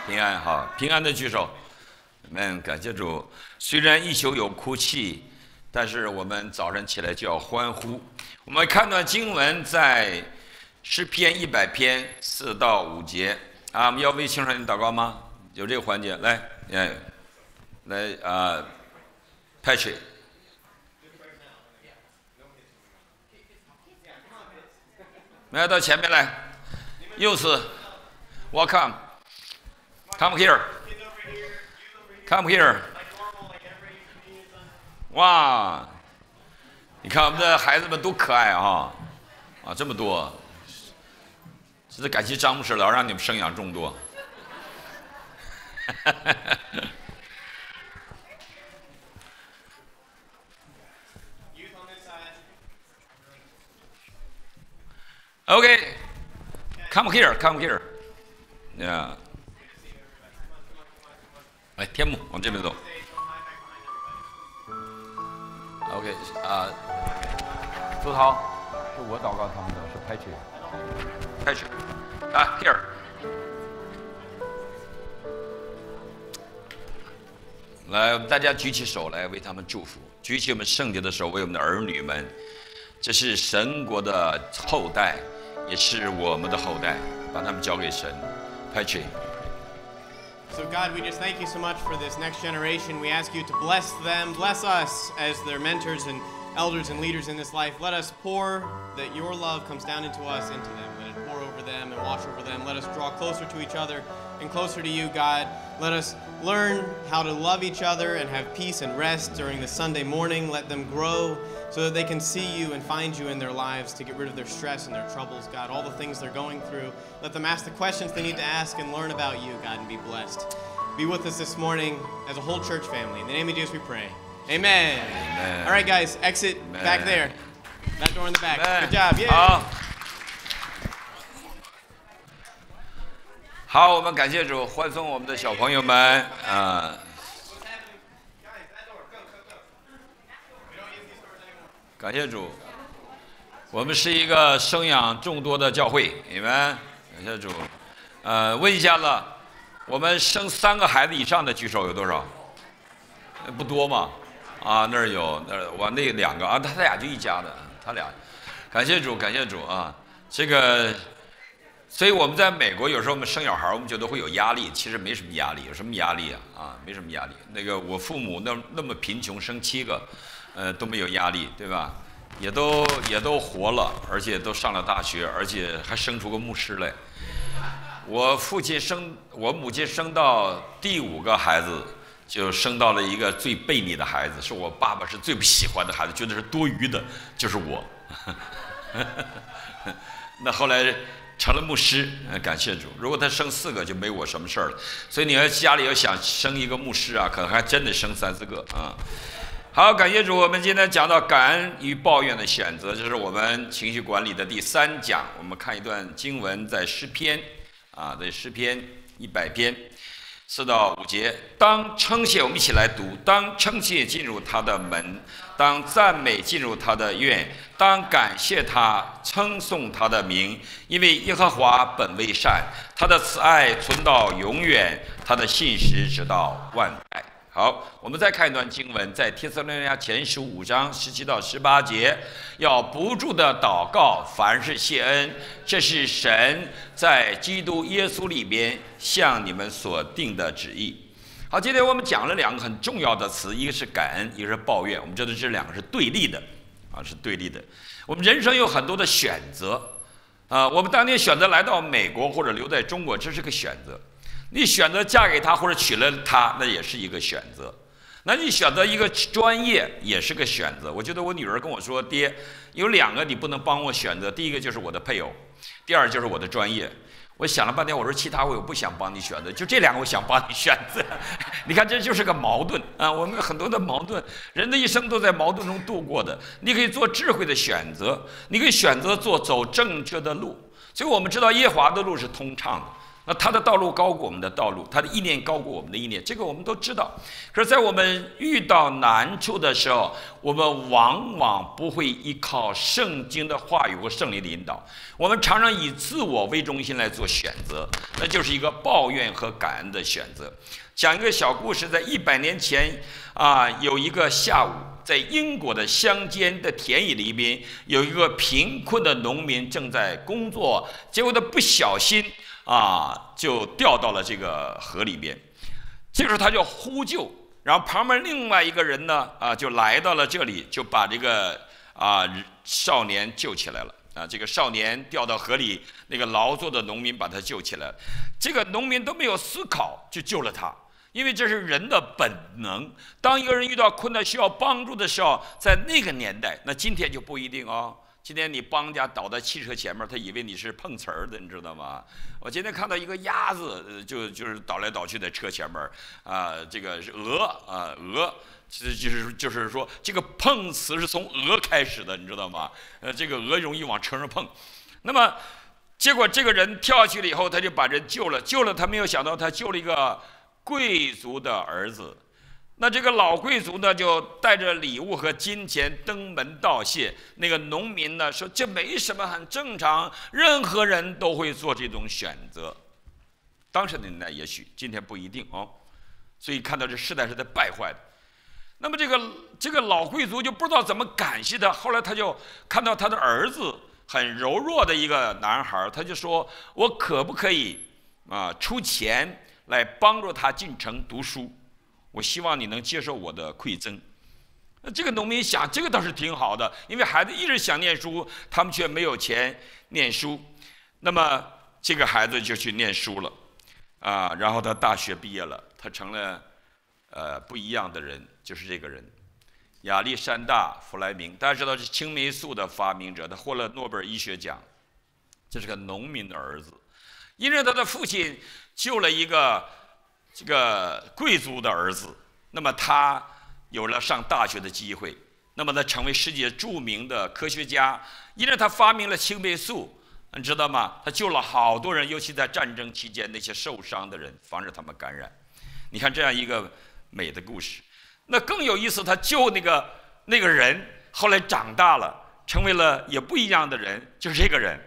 平安好，平安的举手。们感谢主。虽然一宿有哭泣，但是我们早晨起来就要欢呼。我们看段经文在诗篇100篇4到5节啊，我们要为青少年祷告吗？有这个环节，来Patrick。来到前面来，柚子 ，Welcome，Come here，Come here。哇，你看我们的孩子们多可爱啊！啊，这么多，真是感谢张牧师老让你们生养众多。OK，come here，come here，yeah。来，天幕往这边走。OK， 朱涛，是我祷告他们的，是Patrick，啊 ，here。来，我们大家举起手来为他们祝福，举起我们圣洁的手为我们的儿女们，这是神国的后代，也是我们的后代，把他们交给神。Patrick。So God, we just thank you so much for this next generation. We ask you to bless them, bless us as their mentors and elders and leaders in this life. Let us pour that your love comes down into us, into them. Let it pour over them and wash over them. Let us draw closer to each other and closer to you, God. Let us learn how to love each other and have peace and rest during the Sunday morning. Let them grow so that they can see you and find you in their lives to get rid of their stress and their troubles, God, all the things they're going through. Let them ask the questions they need to ask and learn about you, God, and be blessed. Be with us this morning as a whole church family. In the name of Jesus we pray. Amen. Amen. All right, guys, exit Amen. back there. That door in the back. Amen. Good job. Yeah. 好，我们感谢主，欢送我们的小朋友们啊。感谢主，我们是一个生养众多的教会，你们感谢主。问一下了，我们生3个孩子以上的举手有多少？不多嘛？啊，那儿有，我那2个啊，他俩就一家的，他俩。感谢主，感谢主啊！这个，所以我们在美国有时候我们生小孩，我们觉得会有压力，其实没什么压力，有什么压力啊？啊，没什么压力。那个我父母那么贫穷，生7个。都没有压力，对吧？也都活了，而且都上了大学，而且还生出个牧师来。我母亲生到第5个孩子，就生到了一个最悖逆的孩子，是我爸爸是最不喜欢的孩子，觉得是多余的，就是我。那后来成了牧师，感谢主。如果他生4个，就没我什么事儿了。所以你要家里要想生一个牧师啊，可能还真得生3、4个啊。好，感谢主。我们今天讲到感恩与抱怨的选择，这是我们情绪管理的第3讲。我们看一段经文，在诗篇在诗篇100篇4到5节。当称谢，我们一起来读：当称谢进入他的门，当赞美进入他的院，当感谢他，称颂他的名，因为耶和华本为善，他的慈爱存到永远，他的信实直到万代。好，我们再看一段经文，在帖撒罗尼迦前书5章17到18节，要不住的祷告，凡事谢恩，这是神在基督耶稣里边向你们所定的旨意。好，今天我们讲了2个很重要的词，一个是感恩，一个是抱怨。我们知道这2个是对立的，是对立的。我们人生有很多的选择，我们当年选择来到美国或者留在中国，这是个选择。你选择嫁给他或者娶了他，那也是一个选择。那你选择一个专业也是个选择。我觉得我女儿跟我说：“爹，有2个你不能帮我选择，第一个就是我的配偶，第2就是我的专业。”我想了半天，我说其他我不想帮你选择，就这2个我想帮你选择。你看，这就是个矛盾啊！我们有很多的矛盾，人的一生都在矛盾中度过的。你可以做智慧的选择，你可以选择走正确的路。所以我们知道耶和华的路是通畅的。 那他的道路高过我们的道路，他的意念高过我们的意念，这个我们都知道。可是，在我们遇到难处的时候，我们往往不会依靠圣经的话语和圣灵的引导，我们常常以自我为中心来做选择，那就是一个抱怨和感恩的选择。讲一个小故事，在100年前有一个下午，在英国的乡间的田野里边，有一个贫困的农民正在工作，结果他不小心就掉到了这个河里边。这个时候他就呼救，然后旁边另外一个人呢就来到了这里，就把这个少年救起来了。这个少年掉到河里，那个劳作的农民把他救起来了。这个农民都没有思考就救了他，因为这是人的本能。当一个人遇到困难需要帮助的时候，在那个年代，那今天就不一定哦。今天你帮人家倒在汽车前面，他以为你是碰瓷儿的，你知道吗？我今天看到一个鸭子，就是倒来倒去在车前面，这个是鹅，就是说这个碰瓷是从鹅开始的，你知道吗？这个鹅容易往车上碰，那么结果这个人跳下去了以后，他就把人救了，他没有想到他救了一个贵族的儿子。那这个老贵族呢，就带着礼物和金钱登门道谢。那个农民呢说，这没什么，很正常，任何人都会做这种选择。当时的年代也许，今天不一定哦。所以看到这世代是在败坏的。那么这个老贵族就不知道怎么感谢他，后来他就看到他的儿子很柔弱的一个男孩，他就说，我可不可以出钱来帮助他进城读书？我希望你能接受我的馈赠。那这个农民想，这个倒是挺好的，因为孩子一直想念书，他们却没有钱念书。那么这个孩子就去念书了，然后他大学毕业了，他成了不一样的人，就是这个人，亚历山大·弗莱明。大家知道是青霉素的发明者，他获了诺贝尔医学奖。这是个农民的儿子，因为他的父亲救了一个这个贵族的儿子，那么他有了上大学的机会，那么他成为世界著名的科学家，因为他发明了青霉素，你知道吗？他救了好多人，尤其在战争期间那些受伤的人，防止他们感染。你看这样一个美的故事。那更有意思，他救那个人后来长大了，成为了也不一样的人，就是这个人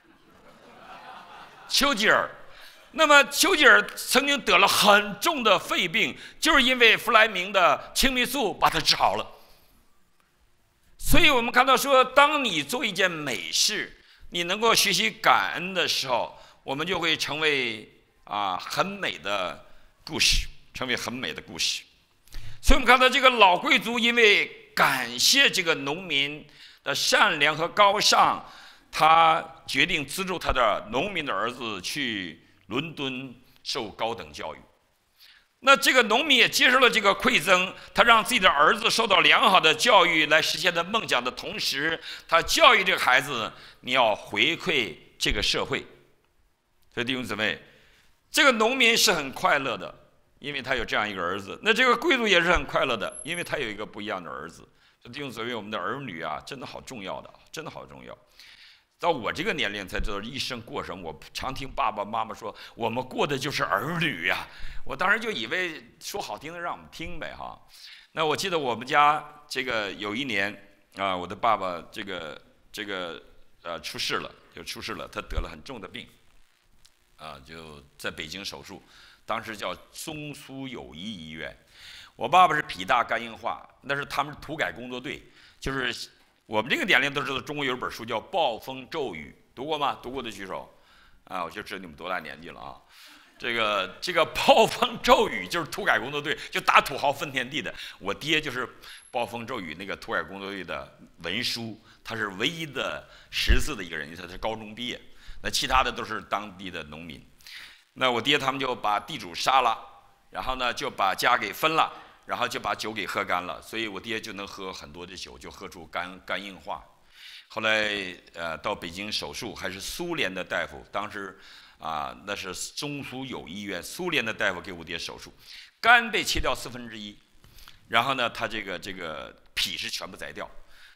丘吉尔。那么丘吉尔曾经得了很重的肺病，就是因为弗莱明的青霉素把他治好了。所以我们看到说，当你做一件美事，你能够学习感恩的时候，我们就会成为很美的故事，成为很美的故事。所以我们看到这个老贵族因为感谢这个农民的善良和高尚，他决定资助他的农民的儿子去伦敦受高等教育。那这个农民也接受了这个馈赠，他让自己的儿子受到良好的教育，来实现他梦想的同时，他教育这个孩子，你要回馈这个社会。所以弟兄姊妹，这个农民是很快乐的，因为他有这样一个儿子。那这个贵族也是很快乐的，因为他有一个不一样的儿子。弟兄姊妹，我们的儿女真的好重要的，真的好重要。到我这个年龄才知道一生过什么。我常听爸爸妈妈说，我们过的就是儿女呀。我当时就以为说好听的让我们听呗哈。那我记得我们家这个有一年我的爸爸这个出事了，他得了很重的病就在北京手术，当时叫中苏友谊医院。我爸爸是脾大肝硬化，那是他们土改工作队，就是我们这个年龄都知道，中国有一本书叫《暴风骤雨》，读过吗？读过的举手。我就知道你们多大年纪了啊。这个暴风骤雨就是土改工作队，就打土豪分田地的。我爹就是暴风骤雨那个土改工作队的文书，他是唯一的识字的一个人，他是高中毕业，那其他的都是当地的农民。那我爹他们就把地主杀了，然后呢就把家给分了，然后就把酒给喝干了，所以我爹就能喝很多的酒，就喝出肝硬化。后来到北京手术，还是苏联的大夫，当时那是中苏友谊医院，苏联的大夫给我爹手术，肝被切掉1/4，然后呢他这个脾是全部摘掉，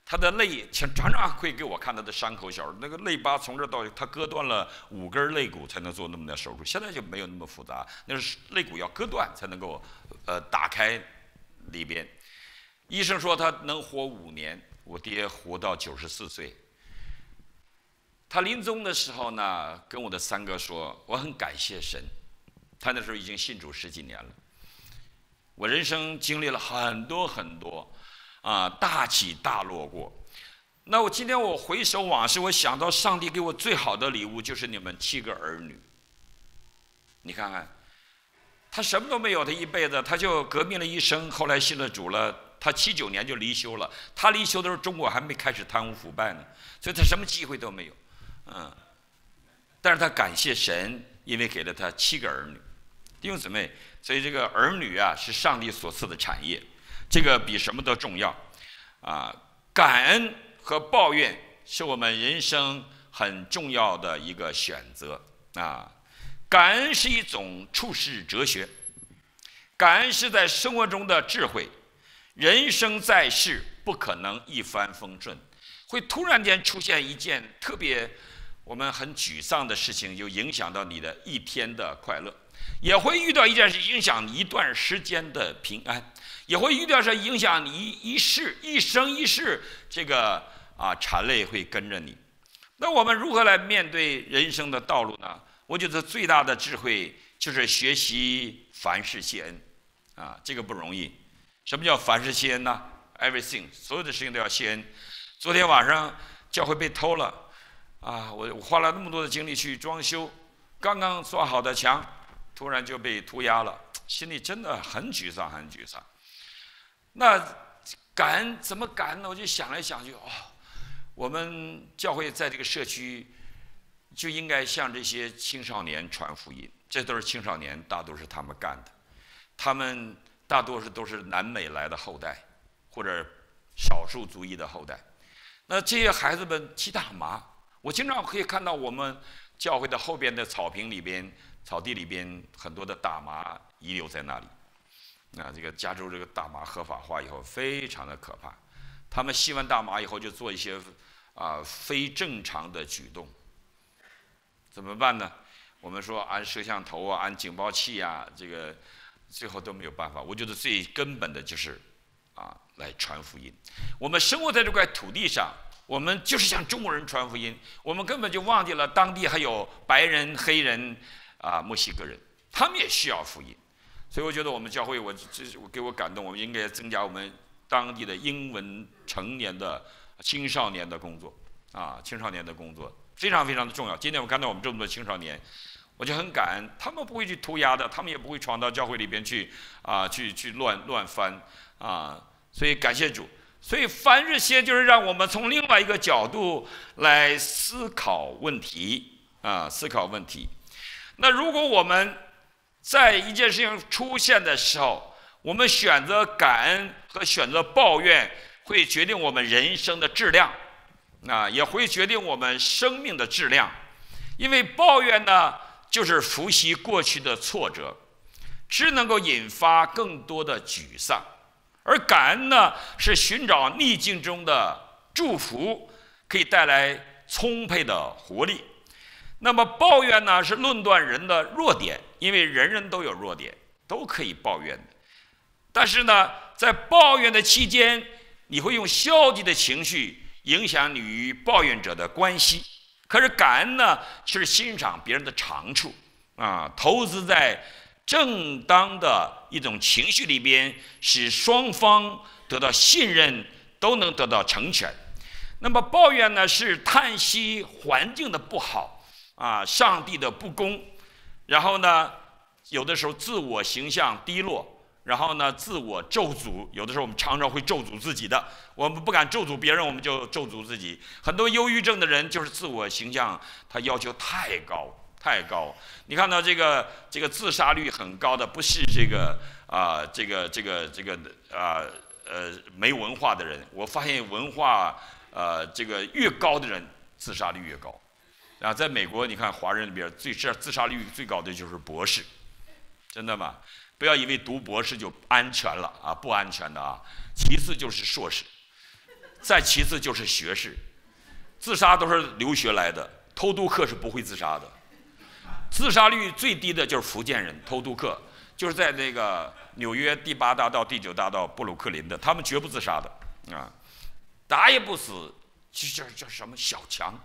他的肋常常会给我看他的伤口小，那个肋疤从这到他割断了5根肋骨才能做那么点手术，现在就没有那么复杂，那是肋骨要割断才能够打开里边。医生说他能活5年，我爹活到94岁。他临终的时候呢，跟我的3哥说，我很感谢神，他那时候已经信主10几年了。我人生经历了很多很多大起大落过。那我今天我回首往事，我想到上帝给我最好的礼物就是你们7个儿女。你看看，他什么都没有，他一辈子他就革命了一生，后来信了主了。他79年就离休了。他离休的时候，中国还没开始贪污腐败呢，所以他什么机会都没有。但是他感谢神，因为给了他7个儿女。弟兄姊妹，所以这个儿女啊，是上帝所赐的产业，这个比什么都重要感恩和抱怨是我们人生很重要的一个选择感恩是一种处世哲学，感恩是在生活中的智慧。人生在世不可能一帆风顺，会突然间出现一件特别我们很沮丧的事情，就影响到你的一天的快乐，也会遇到一件事影响你一段时间的平安，也会遇到是影响你一生一世这个缠累会跟着你。那我们如何来面对人生的道路呢？我觉得最大的智慧就是学习凡事谢恩这个不容易。什么叫凡事谢恩呢 ？Everything， 所有的事情都要谢恩。昨天晚上教会被偷了我花了那么多的精力去装修，刚刚刷好的墙，突然就被涂鸦了，心里真的很沮丧，很沮丧。那感恩怎么感恩呢？我就想来想去，我们教会在这个社区就应该向这些青少年传福音，这都是青少年，大多是他们干的，他们大多数都是南美来的后代，或者少数族裔的后代。那这些孩子们骑大麻，我经常可以看到我们教会的后边的草坪里边、草地里边很多的大麻遗留在那里。这个加州这个大麻合法化以后，非常的可怕。他们吸完大麻以后，就做一些非正常的举动。怎么办呢？我们说安摄像头安警报器这个最后都没有办法。我觉得最根本的就是来传福音。我们生活在这块土地上，我们就是向中国人传福音，我们根本就忘记了当地还有白人、黑人墨西哥人，他们也需要福音。所以我觉得我们教会，给我感动，我们应该增加我们当地的英文成年的青少年的工作青少年的工作非常非常的重要。今天我看到我们这么多青少年，我就很感恩，他们不会去涂鸦的，他们也不会闯到教会里边去去乱翻所以感谢主。所以凡事谢就是让我们从另外一个角度来思考问题思考问题。那如果我们在一件事情出现的时候，我们选择感恩和选择抱怨，会决定我们人生的质量也会决定我们生命的质量。因为抱怨呢，就是复习过去的挫折，只能够引发更多的沮丧；而感恩呢，是寻找逆境中的祝福，可以带来充沛的活力。那么抱怨呢，是论断人的弱点，因为人人都有弱点，都可以抱怨的。但是呢，在抱怨的期间，你会用消极的情绪影响你与抱怨者的关系。可是感恩呢，是欣赏别人的长处投资在正当的一种情绪里边，使双方得到信任，都能得到成全。那么抱怨呢，是叹息环境的不好上帝的不公，然后呢，有的时候自我形象低落，然后呢，自我咒诅，有的时候我们常常会咒诅自己的，我们不敢咒诅别人，我们就咒诅自己。很多忧郁症的人就是自我形象他要求太高。你看到这个自杀率很高的，不是没文化的人。我发现文化越高的人自杀率越高。在美国，你看华人里边自杀率最高的就是博士，真的吗？不要以为读博士就安全了不安全的其次就是硕士， 再其次就是学士。自杀都是留学来的，偷渡客是不会自杀的。自杀率最低的就是福建人，偷渡客就是在那个纽约第8大道、第9大道布鲁克林的，他们绝不自杀的啊，打也不死，叫什么小强，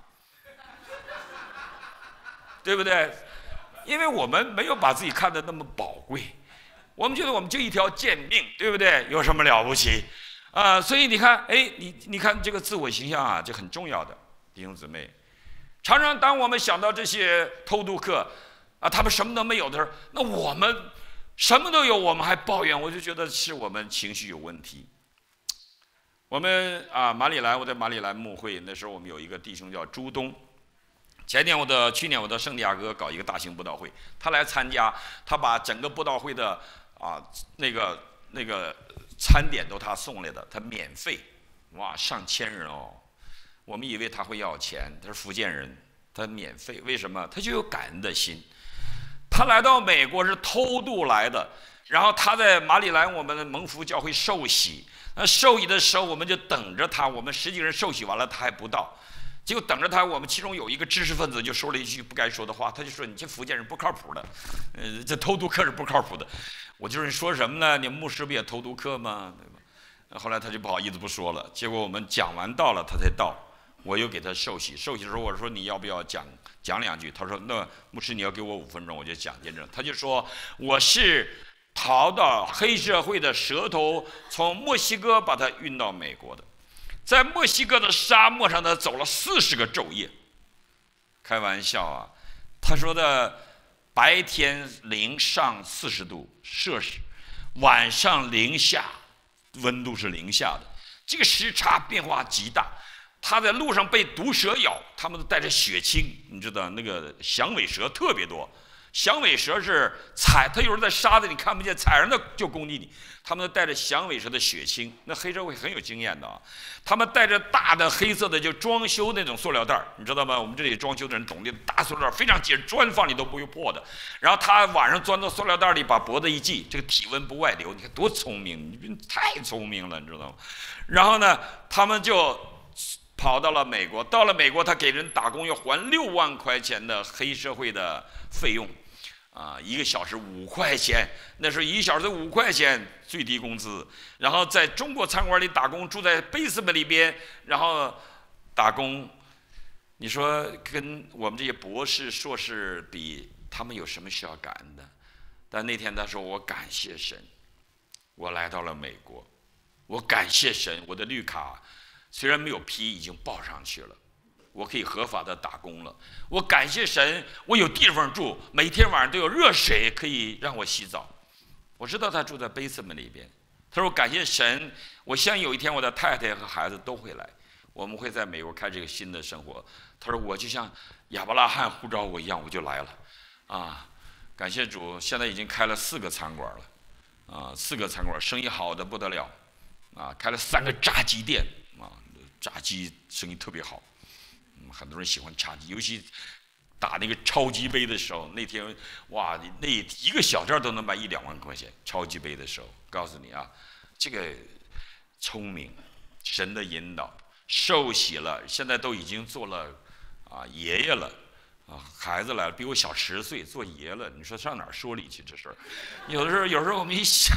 对不对？因为我们没有把自己看得那么宝贵，我们觉得我们就一条贱命，对不对？有什么了不起啊？所以你看，哎，你看这个自我形象啊，这很重要的，弟兄姊妹。常常当我们想到这些偷渡客啊，他们什么都没有的时候，那我们什么都有，我们还抱怨，我就觉得是我们情绪有问题。我们啊，我在马里兰牧会，那时候我们有一个弟兄叫朱东。去年我到圣地亚哥搞一个大型布道会，他来参加，他把整个布道会的那个餐点都他送来的，他免费，哇，上千人哦。我们以为他会要钱，他是福建人，他免费，为什么？他就有感恩的心。他来到美国是偷渡来的，然后他在马里兰我们的蒙福教会受洗，那受洗的时候我们就等着他，我们10几个人受洗完了，他还不到。结果等着他，我们其中有一个知识分子就说了一句不该说的话，他就说：“你这福建人不靠谱的，这偷渡客是不靠谱的。”我就是说什么呢？你们牧师不也偷渡客吗？对吧？后来他就不好意思不说了。结果我们讲完道了，他才到，我又给他受洗。受洗的时候我说：“你要不要讲2句？”他说：“那牧师你要给我5分钟，我就讲见证。”他就说：“我是逃到黑社会的蛇头，从墨西哥把他运到美国的。”在墨西哥的沙漠上，他走了40个昼夜。开玩笑啊！他说的白天零上40度摄氏，晚上零下，温度是零下的，这个时差变化极大。他在路上被毒蛇咬，他们都带着血清，你知道那个响尾蛇特别多。响尾蛇是它有时候在沙子里看不见，踩上它就攻击你。他们都带着响尾蛇的血清，那黑社会很有经验的啊。他们带着大的黑色的就装修那种塑料袋，你知道吗？我们这里装修的人懂的，大塑料袋非常紧，砖放里都不会破的。然后他晚上钻到塑料袋里，把脖子一系，这个体温不外流。你看多聪明，你太聪明了，你知道吗？然后呢，他们就跑到了美国。到了美国，他给人打工要还6万块钱的黑社会的费用。1个小时5块钱，那时候1小时5块钱最低工资。然后在中国餐馆里打工，住在basement里边，然后打工。你说跟我们这些博士、硕士比，他们有什么需要感恩的？但那天他说：“我感谢神，我来到了美国，我感谢神，我的绿卡虽然没有批，已经报上去了。”我可以合法的打工了，我感谢神，我有地方住，每天晚上都有热水可以让我洗澡。我知道他住在basement里边，他说感谢神，我相信有一天我的太太和孩子都会来，我们会在美国开这个新的生活。他说我就像亚伯拉罕呼召我一样，我就来了，感谢主，现在已经开了4个餐馆了，4个餐馆生意好的不得了，开了3个炸鸡店，炸鸡生意特别好。很多人喜欢炸鸡，尤其打那个超级杯的时候，那天哇，那1个小店都能卖1、2万块钱。超级杯的时候，告诉你啊，这个聪明，神的引导，受洗了，现在都已经做了爷爷了孩子来了，比我小10岁，做爷了。你说上哪儿说理去这事儿？有时候我们一想，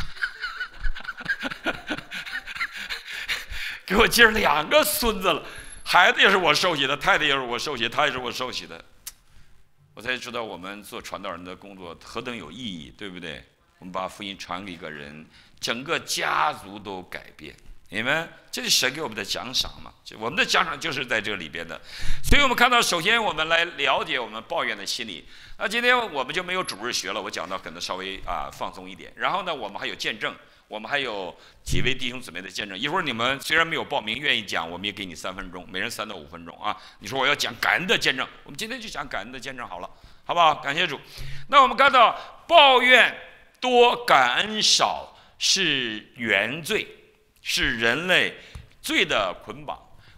给我今儿2个孙子了。孩子也是我受洗的，太太也是我受洗，他也是我受洗的，我才知道我们做传道人的工作何等有意义，对不对？我们把福音传给一个人，整个家族都改变，你们这是神给我们的奖赏嘛？我们的奖赏就是在这里边的。所以我们看到，首先我们来了解我们抱怨的心理。那今天我们就没有主日学了，我讲到可能稍微放松一点。然后呢，我们还有见证。我们还有几位弟兄姊妹的见证，一会儿你们虽然没有报名，愿意讲，我们也给你3分钟，每人3到5分钟啊。你说我要讲感恩的见证，我们今天就讲感恩的见证好了，好不好？感谢主。那我们看到抱怨多、感恩少是原罪，是人类罪的捆绑。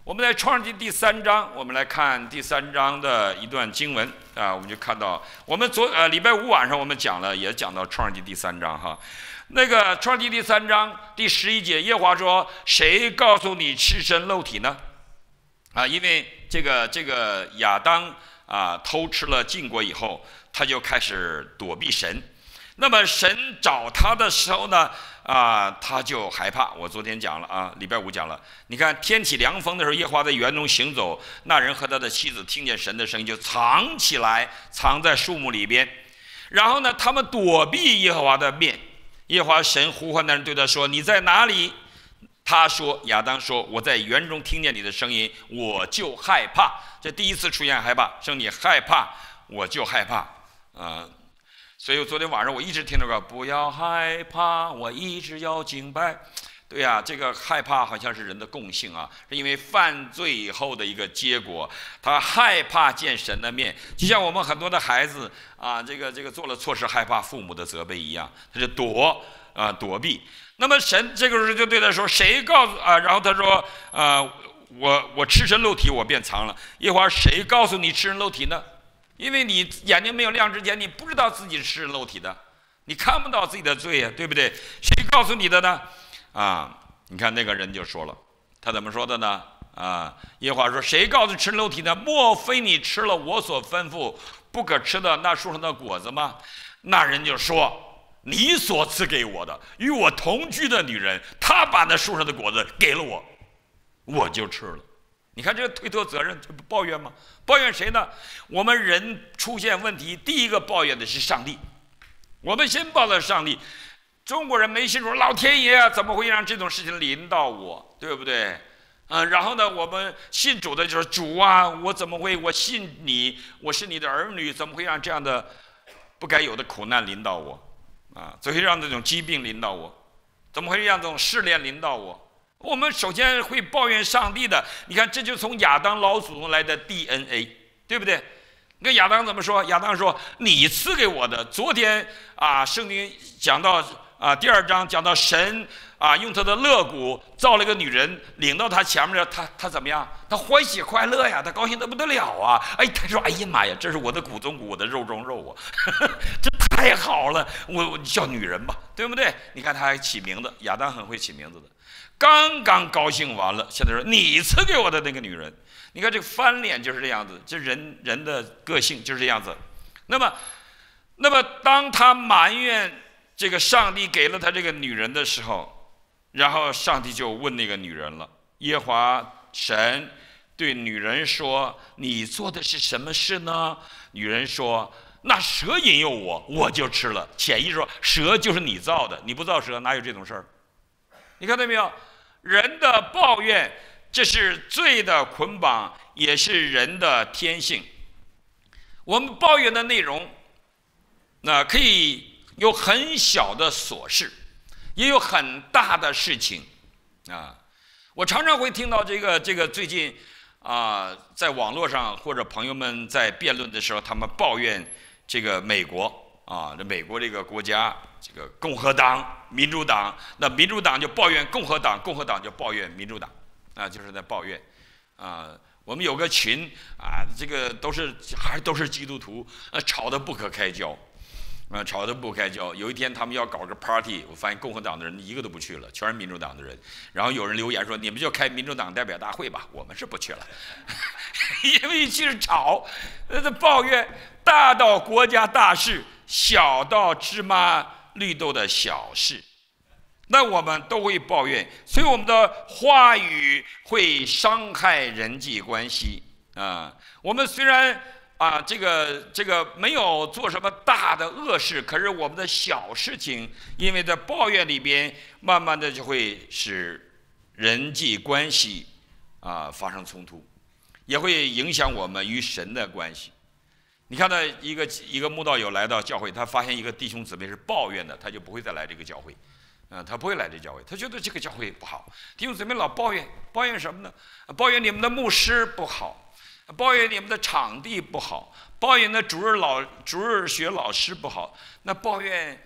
我们在创世纪第3章，我们来看第3章的一段经文啊，我们就看到，我们礼拜5晚上我们也讲到创世纪第3章哈。那个创世纪第3章第11节，耶和华说：“谁告诉你赤身露体呢？”啊，因为这个亚当啊偷吃了禁果以后，他就开始躲避神。那么神找他的时候呢，他就害怕。我昨天讲了啊，礼拜5讲了。你看天起凉风的时候，耶和华在园中行走，那人和他的妻子听见神的声音，就藏起来，藏在树木里边。然后呢，他们躲避耶和华的面。耶和华神呼唤那人，对他说：“你在哪里？”他说：“亚当说，我在园中听见你的声音，我就害怕。”这第一次出现害怕，说你害怕，我就害怕啊。所以昨天晚上我一直听那个不要害怕，我一直要敬拜。对呀，这个害怕好像是人的共性啊，是因为犯罪以后的一个结果，他害怕见神的面，就像我们很多的孩子啊，这个做了错事害怕父母的责备一样，他就躲避。那么神这个时候就对他说：“谁告诉啊？”然后他说：“我赤身露体，我便藏了。”耶和华，谁告诉你赤身露体呢？因为你眼睛没有亮之前，你不知道自己是赤身露体的，你看不到自己的罪呀，对不对？谁告诉你的呢？你看那个人就说了，他怎么说的呢？耶和华说：“谁告诉赤身露体呢？莫非你吃了我所吩咐不可吃的那树上的果子吗？”那人就说：“你所赐给我的，与我同居的女人，她把那树上的果子给了我，我就吃了。”你看这个推脱责任，这不抱怨吗？抱怨谁呢？我们人出现问题，第一个抱怨的是上帝。我们先抱怨上帝。中国人没信主，老天爷啊，怎么会让这种事情临到我，对不对？然后呢，我们信主的就是主啊，我怎么会？我信你，我是你的儿女，怎么会让这样的不该有的苦难临到我？怎么会让这种疾病临到我？怎么会让这种试炼临到我？我们首先会抱怨上帝的。你看，这就从亚当老祖宗来的 DNA， 对不对？那亚当怎么说？亚当说：“你赐给我的。”昨天圣经讲到第2章讲到神用他的肋骨造了一个女人，领到他前面，他怎么样？他欢喜快乐呀，他高兴得不得了啊！他说：“哎呀妈呀，这是我的骨中骨，我的肉中肉啊，这太好了！我叫女人吧，对不对？”你看他还起名字，亚当很会起名字的。刚刚高兴完了，现在说你赐给我的那个女人，你看这个翻脸就是这样子，这人的个性就是这样子。那么当他埋怨这个上帝给了他这个女人的时候，然后上帝就问那个女人了。耶和华神对女人说：“你做的是什么事呢？”女人说：“那蛇引诱我，我就吃了。”潜意识说，蛇就是你造的，你不造蛇哪有这种事儿？你看到没有？人的抱怨，这是罪的捆绑，也是人的天性。我们抱怨的内容，那可以有很小的琐事，也有很大的事情我常常会听到这个最近在网络上或者朋友们在辩论的时候，他们抱怨这个美国这美国这个国家，这个共和党、民主党，那民主党就抱怨共和党，共和党就抱怨民主党就是在抱怨我们有个群这个都是基督徒吵得不可开交吵得不开交。有一天他们要搞个 party， 我发现共和党的人一个都不去了，全是民主党的人。然后有人留言说：“你们就开民主党代表大会吧，我们是不去了。”因为去是吵，抱怨，大到国家大事，小到芝麻绿豆的小事，那我们都会抱怨，所以我们的话语会伤害人际关系我们虽然这个没有做什么大的恶事，可是我们的小事情，因为在抱怨里边，慢慢的就会使人际关系发生冲突，也会影响我们与神的关系。你看到一个慕道友来到教会，他发现一个弟兄姊妹是抱怨的，他就不会再来这个教会他不会来这教会，他觉得这个教会不好。弟兄姊妹老抱怨什么呢？抱怨你们的牧师不好，抱怨你们的场地不好，抱怨的主日学老师不好。那抱怨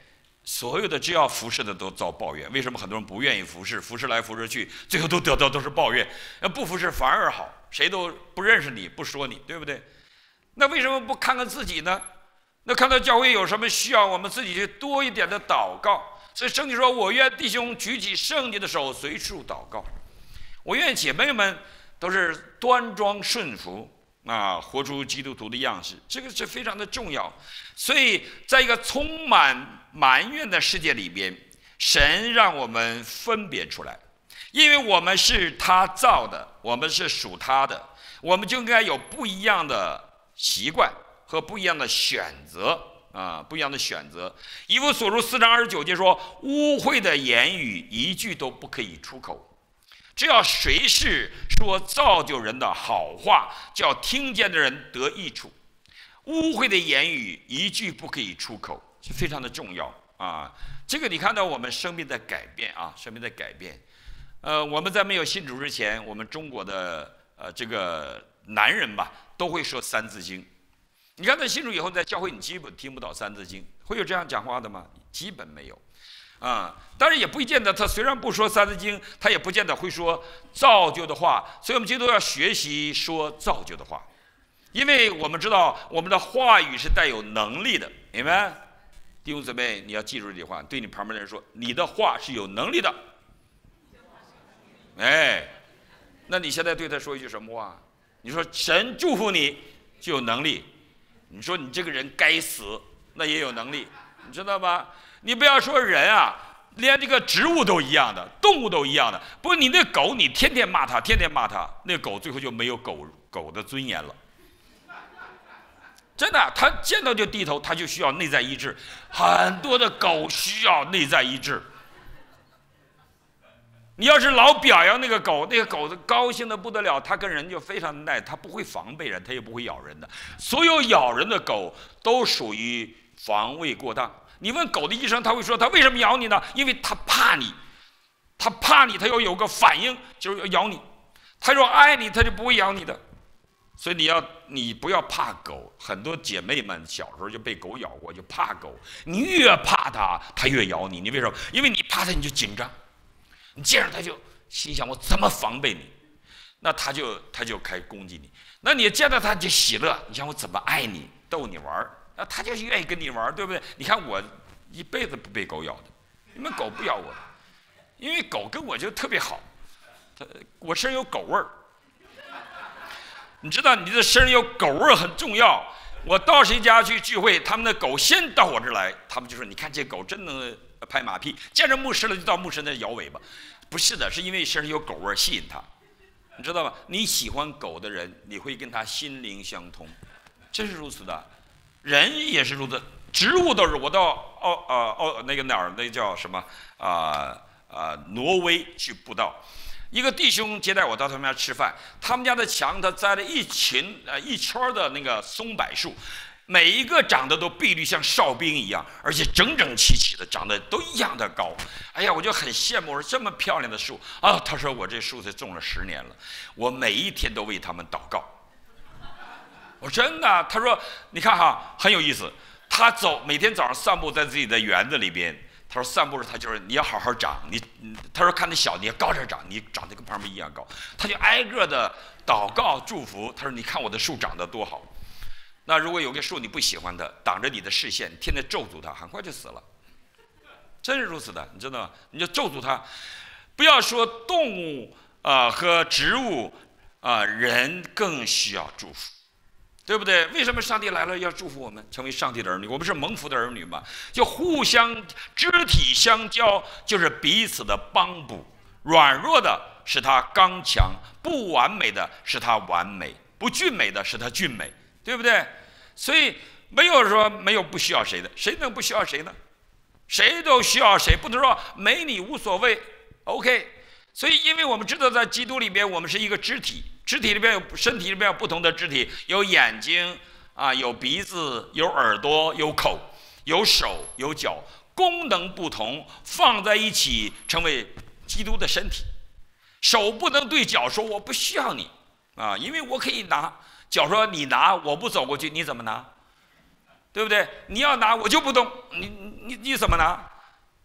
所有的只要服侍的都遭抱怨。为什么很多人不愿意服侍？服侍来服侍去，最后都得到都是抱怨。不服侍反而好，谁都不认识你，不说你，对不对？那为什么不看看自己呢？那看到教会有什么需要，我们自己去多一点的祷告。所以圣经说：“我愿弟兄举起圣洁的手，随处祷告。”我愿姐妹们都是端庄顺服啊，活出基督徒的样式，这个是非常的重要。所以，在一个充满埋怨的世界里边，神让我们分别出来，因为我们是他造的，我们是属他的，我们就应该有不一样的习惯和不一样的选择啊，不一样的选择。以弗所书4章29节说：“污秽的言语一句都不可以出口。”只要谁是说造就人的好话，叫听见的人得益处。污秽的言语一句不可以出口，是非常的重要啊！这个你看到我们生命在改变啊，生命在改变。我们在没有信主之前，我们中国的这个男人吧，都会说三字经。你看在信主以后，在教会你基本听不到三字经，会有这样讲话的吗？基本没有。当然也不见得，他虽然不说三字经，他也不见得会说造就的话。所以我们基督徒要学习说造就的话，因为我们知道我们的话语是带有能力的，明白？弟兄姊妹，你要记住这句话，对你旁边的人说，你的话是有能力的。哎，那你现在对他说一句什么话？你说神祝福你就有能力，你说你这个人该死，那也有能力，你知道吧？你不要说人啊，连这个植物都一样的，动物都一样的。不是你那狗，你天天骂它，天天骂它，那狗最后就没有狗的尊严了。真的，它见到就低头，它就需要内在医治。很多的狗需要内在医治。你要是老表扬那个狗子高兴的不得了，它跟人就非常耐，它不会防备人，它也不会咬人的。所有咬人的狗都属于防卫过当。你问狗的医生，他会说他为什么咬你呢？因为他怕你，他怕你，他要有个反应，就是要咬你。他说爱你，他就不会咬你的。所以你不要怕狗。很多姐妹们小时候就被狗咬过，就怕狗。你越怕它，它越咬你。你为什么？因为你怕它，你就紧张。你见着它就心想我怎么防备你？那它就开始攻击你。那你见到它就喜乐，你想我怎么爱你，逗你玩儿。他就是愿意跟你玩，对不对？你看我一辈子不被狗咬的，你们狗不咬我的，因为狗跟我就特别好，我身上有狗味儿。你知道你的身上有狗味儿很重要。我到谁家去聚会，他们的狗先到我这儿来，他们就说：“你看这狗真能拍马屁。”见着牧师了就到牧师那摇尾巴。不是的，是因为身上有狗味儿吸引他，你知道吧？你喜欢狗的人，你会跟他心灵相通，真是如此的。人也是如此，植物都是。我到那个哪儿，那叫什么挪威去布道，一个弟兄接待我到他们家吃饭，他们家的墙他栽了一圈的那个松柏树，每一个长得都碧绿像哨兵一样，而且整整齐齐的，长得都一样的高。哎呀，我就很羡慕，我说这么漂亮的树啊！他说我这树才种了10年了，我每一天都为他们祷告。我说真的，他说你看哈，很有意思。他每天早上散步在自己的园子里边，他说散步时他就是你要好好长，他说看那小你要高点长，你长得跟旁边一样高。他就挨个的祷告祝福，他说你看我的树长得多好。那如果有个树你不喜欢它，挡着你的视线，天天咒诅它，很快就死了。真是如此的，你知道吗？你就咒诅它。不要说动物和植物人更需要祝福。对不对？为什么上帝来了要祝福我们，成为上帝的儿女？我们是蒙福的儿女嘛，就互相肢体相交，就是彼此的帮补。软弱的使他刚强，不完美的使他完美，不俊美的使他俊美，对不对？所以没有说没有不需要谁的，谁能不需要谁呢？谁都需要谁，不能说没你无所谓。OK， 所以因为我们知道在基督里面我们是一个肢体。肢体里边身体里边有不同的肢体，有眼睛有鼻子，有耳朵，有口，有手，有脚，功能不同，放在一起成为基督的身体。手不能对脚说我不需要你因为我可以拿。脚说你拿，我不走过去，你怎么拿？对不对？你要拿我就不动，你怎么拿？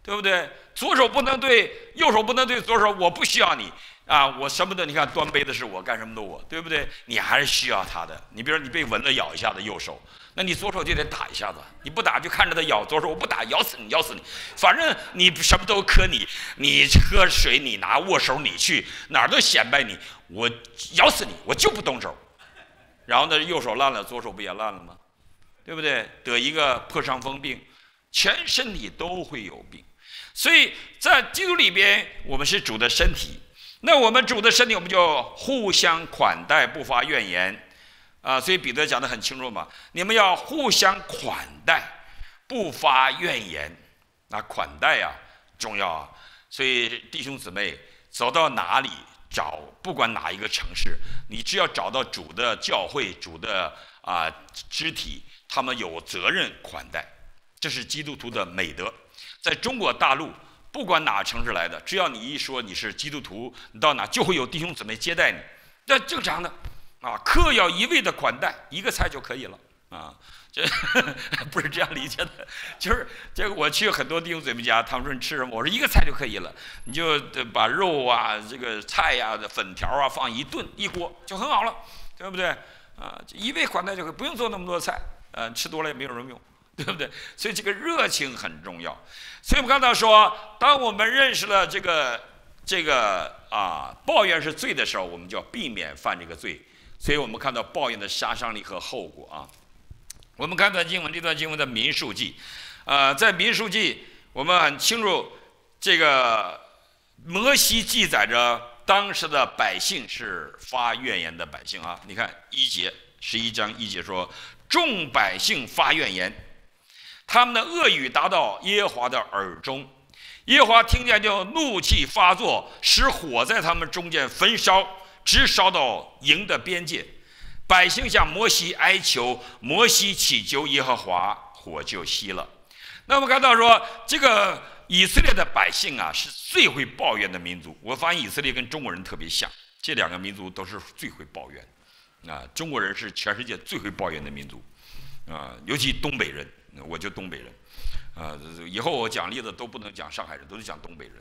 对不对？左手不能对右手，不能对左手，我不需要你啊，我什么的，你看端杯的是我，干什么的我，对不对？你还是需要他的。你比如说你被蚊子咬一下子右手，那你左手就得打一下子，你不打就看着他咬，左手我不打，咬死你，咬死你，反正你什么都磕你，你喝水你拿握手你去哪儿都显摆你，我咬死你，我就不动手。然后呢，右手烂了，左手不也烂了吗？对不对？得一个破伤风病，全身体都会有病。所以在基督里边，我们是主的身体。那我们主的身体，我们就互相款待，不发怨言啊。所以彼得讲得很清楚嘛，你们要互相款待，不发怨言。那款待啊，重要啊。所以弟兄姊妹，走到哪里找，不管哪一个城市，你只要找到主的教会、主的肢体，他们有责任款待，这是基督徒的美德。在中国大陆，不管哪个城市来的，只要你一说你是基督徒，你到哪就会有弟兄姊妹接待你，这正常的啊。客要一味的款待，一个菜就可以了啊。这不是这样理解的，就是这个我去很多弟兄姊妹家，他们说你吃什么，我说一个菜就可以了，你就把肉啊、这个菜呀、粉条啊放一顿一锅就很好了，对不对啊？一味款待就可以，不用做那么多菜，吃多了也没有什么用。对不对？所以这个热情很重要。所以我们刚才说，当我们认识了这个抱怨是罪的时候，我们就要避免犯这个罪。所以我们看到抱怨的杀伤力和后果啊。我们看到这段经文的民数记，在民数记我们很清楚，这个摩西记载着当时的百姓是发怨言的百姓啊。你看11章1节说，众百姓发怨言。他们的恶语达到耶和华的耳中，耶和华听见就怒气发作，使火在他们中间焚烧，直烧到营的边界。百姓向摩西哀求，摩西祈求耶和华，火就熄了。那我们看到说，这个以色列的百姓啊，是最会抱怨的民族。我发现以色列跟中国人特别像，这两个民族都是最会抱怨啊。中国人是全世界最会抱怨的民族啊，尤其东北人。我就东北人，以后我讲例子都不能讲上海人，都是讲东北人。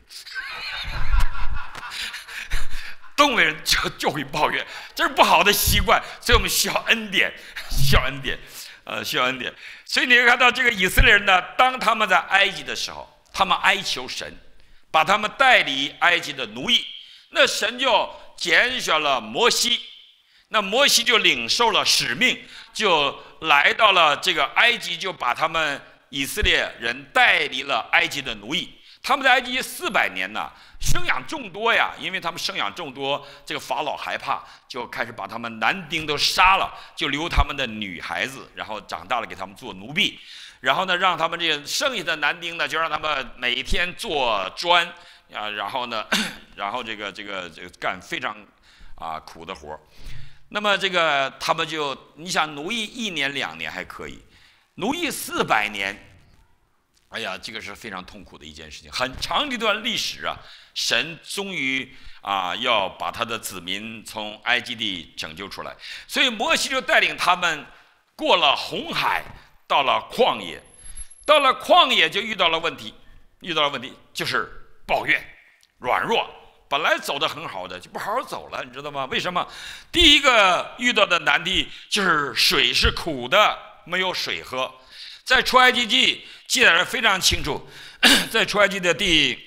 东北人就会抱怨，这是不好的习惯，所以我们需要恩典，需要恩典。所以你会看到这个以色列人呢，当他们在埃及的时候，他们哀求神，把他们带离埃及的奴役，那神就拣选了摩西。那摩西就领受了使命，就来到了这个埃及，就把他们以色列人带离了埃及的奴役。他们在埃及400年呢，生养众多呀，因为他们生养众多，这个法老害怕，就开始把他们男丁都杀了，就留他们的女孩子，然后长大了给他们做奴婢，然后呢，让他们这个剩下的男丁呢，就让他们每天做砖啊，然后呢，这个干非常苦的活。那么这个他们就，你想奴役1年2年还可以，奴役400年，哎呀，这个是非常痛苦的一件事情。很长一段历史啊，神终于要把他的子民从埃及地拯救出来，所以摩西就带领他们过了红海，到了旷野，就遇到了问题就是抱怨、软弱。本来走得很好的，就不好好走了，你知道吗？为什么？第一个遇到的难题就是水是苦的，没有水喝。在出埃及记记载的非常清楚，在出埃及的第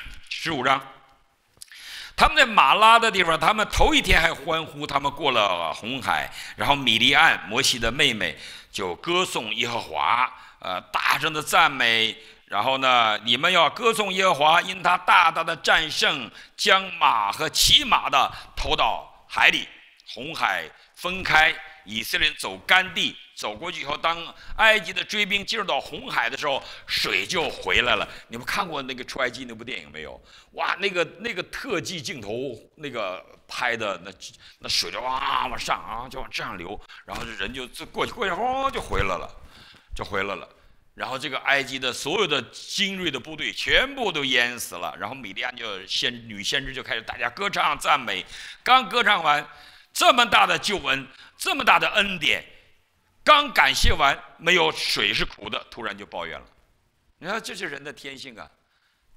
15章，他们在马拉的地方，他们头一天还欢呼，他们过了红海，然后米利暗摩西的妹妹就歌颂耶和华，大声的赞美。然后呢，你们要歌颂耶和华，因他大大的战胜，将马和骑马的投到海里，红海分开，以色列人走干地，走过去以后，当埃及的追兵进入到红海的时候，水就回来了。你们看过那个出埃及那部电影没有？哇，那个特技镜头，那个拍的那水就往上就往这样流，然后人就过去就回来了。然后这个埃及的所有的精锐的部队全部都淹死了，然后米利暗女先知就开始大家歌唱赞美，刚歌唱完，这么大的救恩，这么大的恩典，刚感谢完，没有水是苦的，突然就抱怨了。你看这是人的天性啊，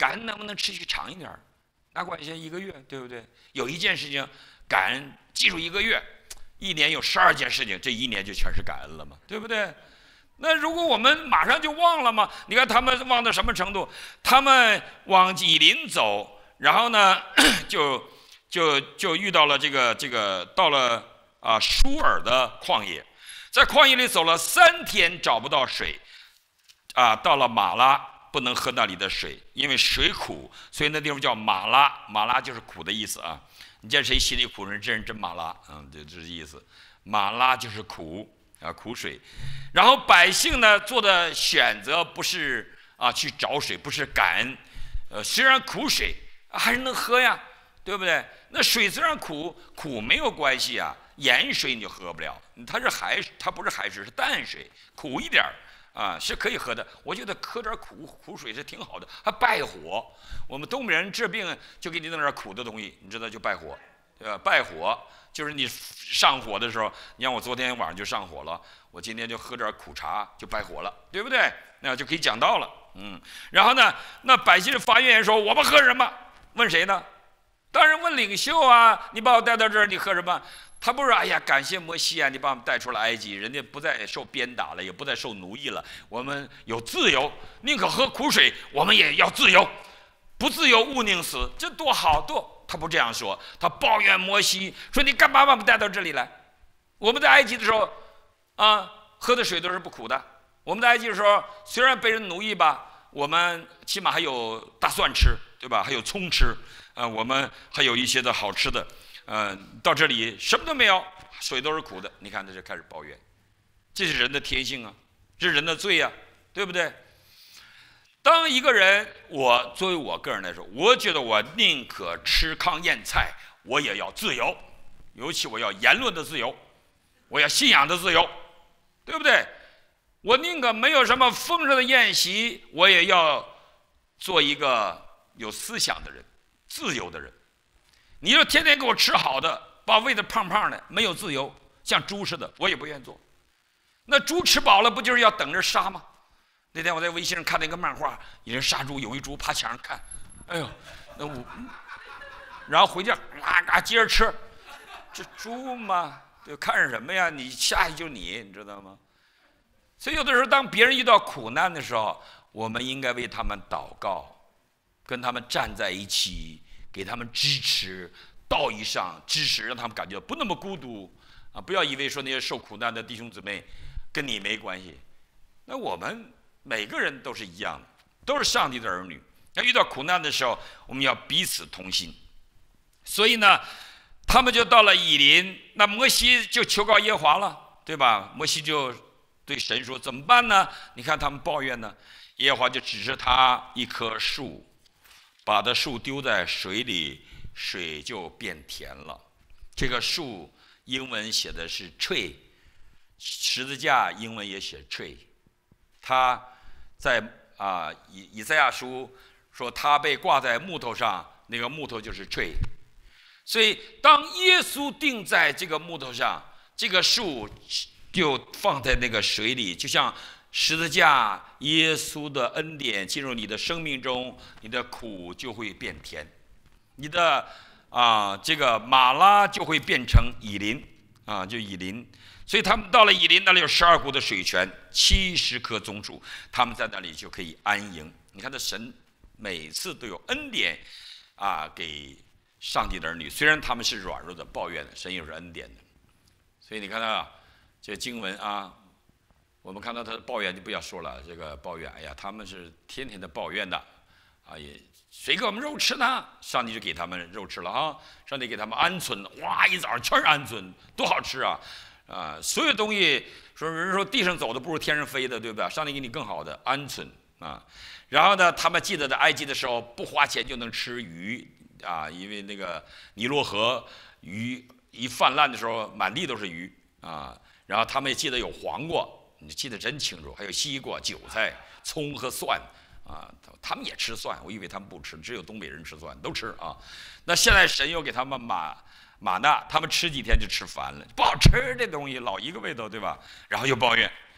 感恩能不能持续长一点？哪管先1个月，对不对？有一件事情感恩，记住1个月，1年有12件事情，这1年就全是感恩了嘛，对不对？那如果我们马上就忘了吗？你看他们忘到什么程度？他们往以琳走，然后呢，就遇到了这个到了舒尔的旷野，在旷野里走了3天找不到水，到了马拉不能喝那里的水，因为水苦，所以那地方叫马拉，马拉就是苦的意思啊。你见谁心里苦，人这人真马拉，这是意思。马拉就是苦苦水。然后百姓呢做的选择不是去找水，不是感恩，虽然苦水还是能喝呀，对不对？那水虽然苦没有关系啊，盐水你就喝不了，它不是海水，是淡水，苦一点是可以喝的。我觉得喝点苦水是挺好的，还败火。我们东北人治病就给你弄点苦的东西，你知道就败火，对吧？败火就是你上火的时候，你像我昨天晚上就上火了，我今天就喝点苦茶就败火了，对不对？那就可以讲道了。然后呢，那百姓发怨说：“我们喝什么？”问谁呢？当然问领袖啊！你把我带到这儿，你喝什么？他不是哎呀，感谢摩西啊，你把我们带出了埃及，人家不再受鞭打了，也不再受奴役了，我们有自由，宁可喝苦水，我们也要自由，不自由勿宁死，这多好多。他不这样说，他抱怨摩西说：“你干嘛把我们带到这里来？我们在埃及的时候喝的水都是不苦的。我们在埃及的时候，虽然被人奴役吧，我们起码还有大蒜吃，对吧？还有葱吃。我们还有一些的好吃的，到这里什么都没有，水都是苦的。你看，他就开始抱怨，这是人的天性啊，这是人的罪啊，对不对？当一个人，作为我个人来说，我觉得我宁可吃糠咽菜，我也要自由，尤其我要言论的自由，我要信仰的自由，对不对？我宁可没有什么丰盛的宴席，我也要做一个有思想的人。自由的人，你就天天给我吃好的，把我喂得胖胖的，没有自由，像猪似的，我也不愿意做。那猪吃饱了，不就是要等着杀吗？那天我在微信上看那个漫画，有人杀猪，有一猪趴墙上看，哎呦，那我，然后回家接着吃，这猪嘛，就看着什么呀？你下去就你知道吗？所以有的时候，当别人遇到苦难的时候，我们应该为他们祷告。跟他们站在一起，给他们支持，道义上支持，让他们感觉不那么孤独不要以为说那些受苦难的弟兄姊妹跟你没关系，那我们每个人都是一样的，都是上帝的儿女。那遇到苦难的时候，我们要彼此同心。所以呢，他们就到了以琳，那摩西就求告耶和华了，对吧？摩西就对神说：“怎么办呢？”你看他们抱怨呢，耶和华就指示他一棵树。把这树丢在水里，水就变甜了。这个树英文写的是 tree， 十字架英文也写 tree。他在以赛亚书说他被挂在木头上，那个木头就是 tree。所以当耶稣钉在这个木头上，这个树就放在那个水里，就像十字架，耶稣的恩典进入你的生命中，你的苦就会变甜，你的这个马拉就会变成以琳就以琳。所以他们到了以琳，那里有12股的水泉，70棵棕树，他们在那里就可以安营。你看，这神每次都有恩典给上帝的儿女，虽然他们是软弱的、抱怨的，神也是恩典的。所以你看到这经文我们看到他的抱怨就不要说了，这个抱怨，哎呀，他们是天天的抱怨的，也谁给我们肉吃呢？上帝就给他们肉吃了上帝给他们鹌鹑，哇，一早上全是鹌鹑，多好吃所有东西说人说地上走的不如天上飞的，对不对？上帝给你更好的鹌鹑然后呢，他们记得在埃及的时候不花钱就能吃鱼因为那个尼罗河鱼一泛滥的时候，满地都是鱼然后他们也记得有黄瓜。你记得真清楚，还有西瓜、韭菜、葱和蒜他们也吃蒜，我以为他们不吃，只有东北人吃蒜，都吃那现在神又给他们玛纳，他们吃几天就吃烦了，不好吃这东西，老一个味道，对吧？然后又抱怨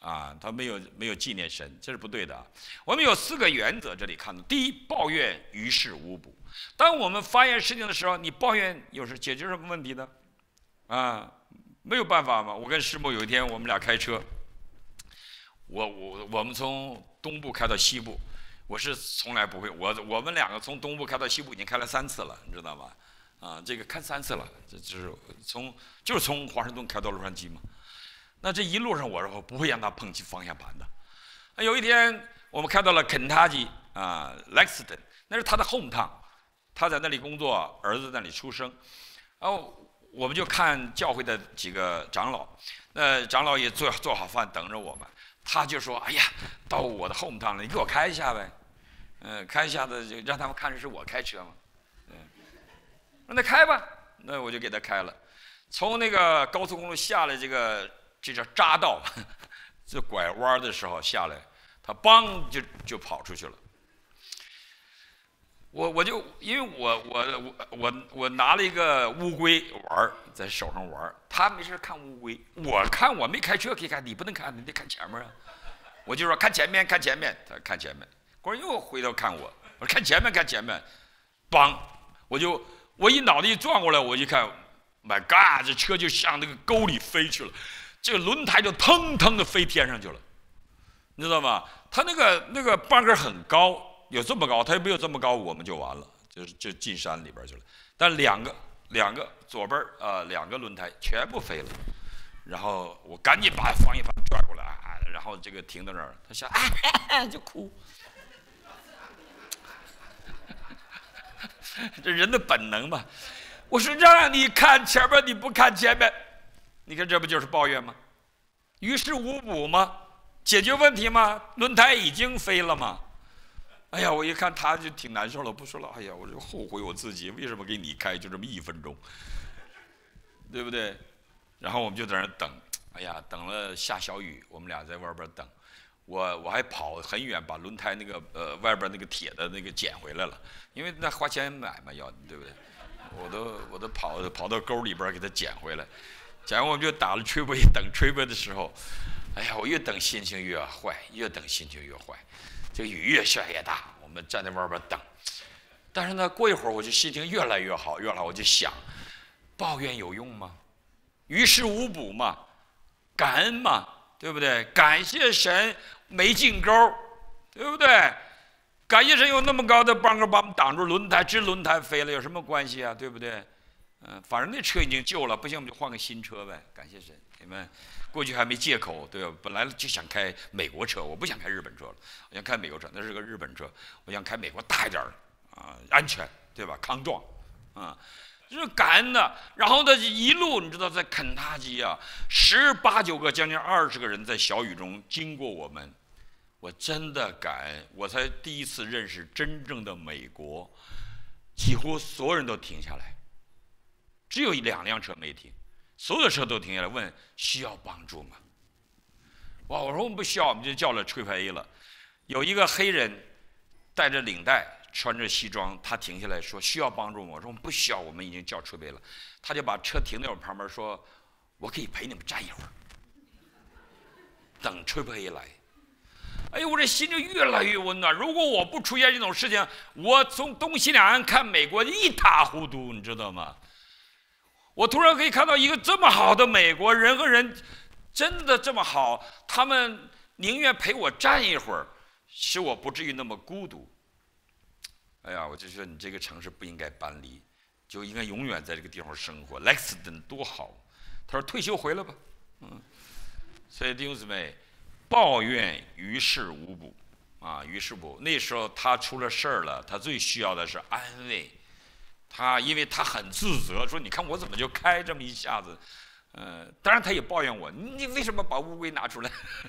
啊，他没有纪念神，这是不对的啊。我们有4个原则，这里看到：第一，抱怨于事无补。当我们发现事情的时候，你抱怨有时解决什么问题呢？啊，没有办法嘛。我跟师母有一天我们俩开车，我们从东部开到西部，我是从来不会，我们2个从东部开到西部已经开了3次了，你知道吗？啊，这个开3次了，这就是从华盛顿开到洛杉矶嘛。那这一路上我不会让他碰起方向盘的。有一天我们开到了肯塔基啊，Lexington，那是他的 home town， 他在那里工作，儿子在那里出生。然后我们就看教会的几个长老，那长老也做好饭等着我们。他就说：“哎呀，到我的 home town 了，你给我开一下呗。”开一下子就让他们看着是我开车嘛。让他开吧，那我就给他开了。从那个高速公路下来，这叫匝道，这拐弯的时候下来，他梆就跑出去了。我就因为我拿了一个乌龟玩，在手上玩，他没事看乌龟，我没开车可以看，你不能看，你得看前面啊。我就说看前面，看前面，他看前面，果然又回头看我，我说看前面，看前面，梆，我一脑袋一转过来，我一看 ，My God， 这车就向那个沟里飞去了，这个轮胎就腾腾的飞天上去了，你知道吗？它那个半根很高，有这么高，它也没有这么高，我们就完了，就进山里边去了。但两个左边2个轮胎全部飞了，然后我赶紧把方向盘拽过来，然后这个停到那儿，他想就哭。这人的本能嘛，我说让你看前面，你不看前面，你看这不就是抱怨吗？于事无补吗？解决问题吗？轮胎已经飞了吗？哎呀，我一看他就挺难受了，不说了。哎呀，我就后悔我自己为什么给你开就这么1分钟，对不对？然后我们就在那儿等，哎呀，等了下小雨，我们俩在外边等。我还跑很远，把轮胎那个外边那个铁的那个捡回来了，因为那花钱买嘛要，对不对？我都跑到沟里边给它捡回来，捡完我们就打了吹杯，等吹杯的时候，哎呀，我越等心情越坏，越等心情越坏，这个雨越下越大，我们站在外边等，但是呢，过一会儿我就心情越来越好，我就想，抱怨有用吗？于事无补嘛，感恩嘛，对不对？感谢神。没进沟，对不对？感谢神有那么高的帮把我们挡住轮胎，轮胎飞了有什么关系啊？对不对？反正那车已经旧了，不行我们就换个新车呗。感谢神，你们过去还没借口，对吧？本来就想开美国车，我不想开日本车了，我想开美国车，那是个日本车，我想开美国大一点啊，安全，对吧？康壮，啊。就是感恩的，然后呢，一路你知道，在肯塔基啊，18、19个，将近20个人在小雨中经过我们，我真的感恩，我才第一次认识真正的美国，几乎所有人都停下来，只有2辆车没停，所有的车都停下来问需要帮助吗？哇，我说我们不需要，我们就叫了吹派 A 了，有一个黑人带着领带。穿着西装，他停下来说：“需要帮助吗？”我说：“我们不需要，我们已经叫车杯了。”他就把车停在我旁边说：“我可以陪你们站一会儿，等车杯来。”哎呦，我这心就越来越温暖。如果我不出现这种事情，我从东西两岸看美国一塌糊涂，你知道吗？我突然可以看到一个这么好的美国，人和人真的这么好，他们宁愿陪我站一会儿，使我不至于那么孤独。哎呀，我就说你这个城市不应该搬离，就应该永远在这个地方生活。Lexington 多好，他说退休回来吧，所以弟兄姊妹，抱怨于事无补啊，于事无补。那时候他出了事儿了，他最需要的是安慰。因为他很自责，说你看我怎么就开这么一下子，当然他也抱怨我，你为什么把乌龟拿出来？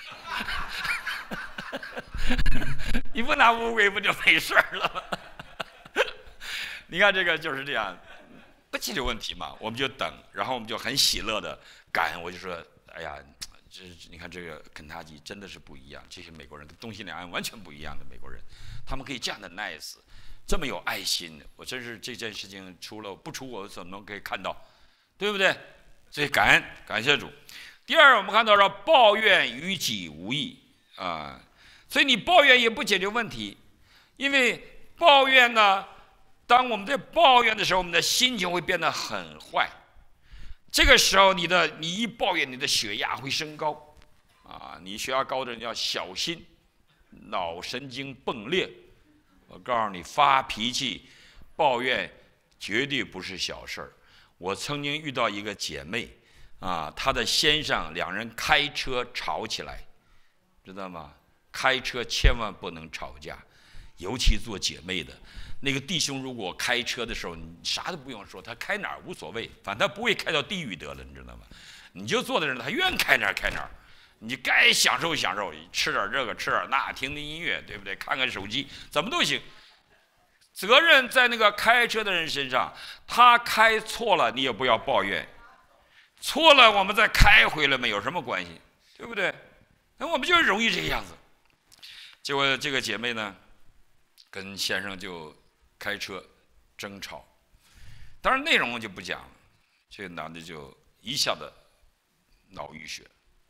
你不拿乌龟不就没事儿了吗？你看这个就是这样，不解决问题嘛，我们就等，然后我们就很喜乐的感恩。我就说，哎呀，你看这个肯塔基真的是不一样，这些美国人跟东西两岸完全不一样的美国人，他们可以这样的 nice， 这么有爱心。我真是这件事情不出我怎么能可以看到，对不对？所以感谢主。 第二，我们看到了抱怨于己无益啊，所以你抱怨也不解决问题，因为抱怨呢，当我们在抱怨的时候，我们的心情会变得很坏。这个时候，你一抱怨，你的血压会升高啊！你血压高的人要小心，脑神经迸裂。我告诉你，发脾气、抱怨绝对不是小事儿。我曾经遇到一个姐妹啊，她的先生两人开车吵起来，知道吗？开车千万不能吵架，尤其做姐妹的。那个弟兄如果开车的时候，你啥都不用说，他开哪儿无所谓，反正他不会开到地狱得了，你知道吗？你就坐在这儿，他愿开哪儿开哪儿，你该享受享受，吃点这个吃点那，听听音乐，对不对？看看手机，怎么都行。责任在那个开车的人身上，他开错了，你也不要抱怨，错了我们再开回来没有什么关系，对不对？那我们就容易这个样子。结果这个姐妹呢，跟先生就开车争吵，当然内容我就不讲了。这个男的就一下子脑淤血，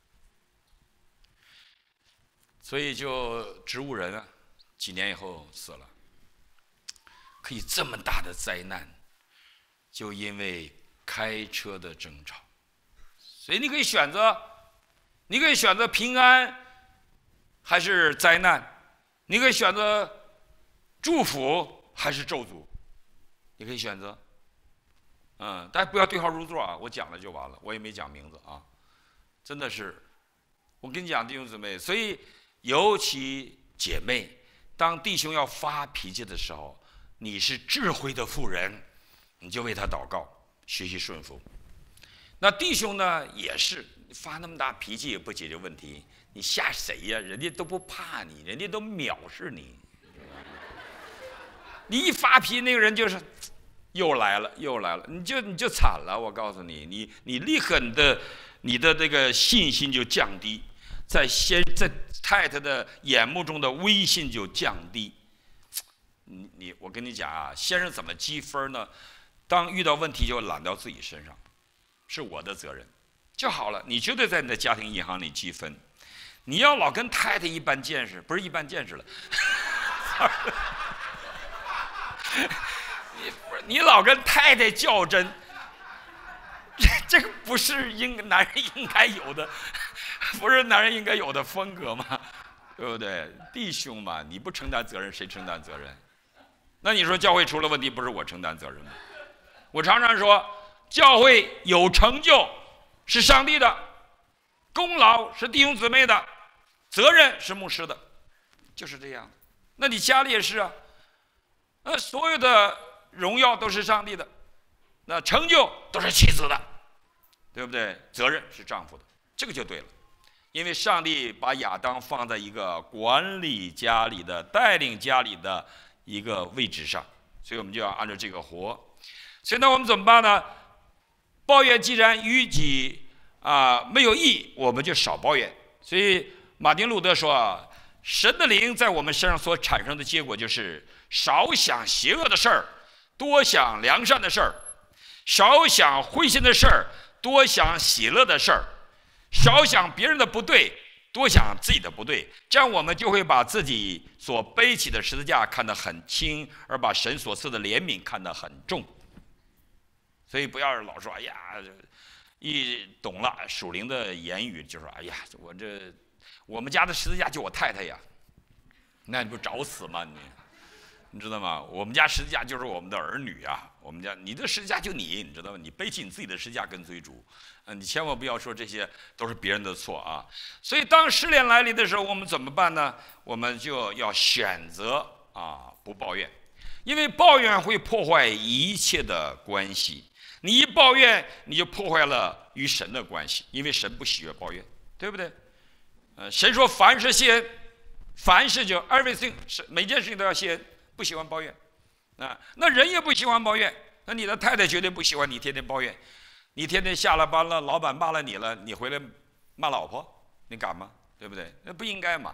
所以就植物人啊，几年以后死了。可以这么大的灾难，就因为开车的争吵。所以你可以选择平安还是灾难，你可以选择祝福还是咒诅，你可以选择。但不要对号入座啊！我讲了就完了，我也没讲名字啊。真的是，我跟你讲，弟兄姊妹，所以尤其姐妹，当弟兄要发脾气的时候，你是智慧的妇人，你就为他祷告，学习顺服。那弟兄呢，也是发那么大脾气也不解决问题，你吓谁呀？人家都不怕你，人家都藐视你。你一发脾气，那个人就是又来了，你就惨了。我告诉你，你立刻你的这个信心就降低，在太太的眼目中的威信就降低。我跟你讲啊，先生怎么积分呢？当遇到问题就揽到自己身上，是我的责任就好了。你绝对在你的家庭银行里积分。你要老跟太太一般见识，不是一般见识了。你老跟太太较真，这个不是男人应该有的，不是男人应该有的风格吗？对不对？弟兄嘛，你不承担责任，谁承担责任？那你说教会出了问题，不是我承担责任吗？我常常说，教会有成就是上帝的，功劳是弟兄姊妹的，责任是牧师的，就是这样。那你家里也是啊，所有的荣耀都是上帝的，那成就都是妻子的，对不对？责任是丈夫的，这个就对了。因为上帝把亚当放在一个管理家里的、带领家里的一个位置上，所以我们就要按照这个活。所以呢，我们怎么办呢？抱怨既然于己没有益，我们就少抱怨。所以马丁路德说，神的灵在我们身上所产生的结果就是少想邪恶的事儿，多想良善的事儿；少想灰心的事儿，多想喜乐的事儿；少想别人的不对，多想自己的不对。这样我们就会把自己所背起的十字架看得很轻，而把神所赐的怜悯看得很重。所以不要老说哎呀，一懂了属灵的言语就说哎呀，我们家的十字架就我太太呀，那你不找死吗你知道吗？我们家十字架就是我们的儿女啊，你的十字架就你知道吗？你背起你自己的十字架跟随主，你千万不要说这些都是别人的错啊。所以当试炼来临的时候，我们怎么办呢？我们就要选择不抱怨，因为抱怨会破坏一切的关系。你一抱怨，你就破坏了与神的关系，因为神不喜悦抱怨，对不对？神说凡事谢恩，凡事就 everything， 每件事情都要谢恩，不喜欢抱怨。那人也不喜欢抱怨，那你的太太绝对不喜欢你天天抱怨。你天天下了班了，老板骂了你了，你回来骂老婆，你敢吗？对不对？那不应该嘛。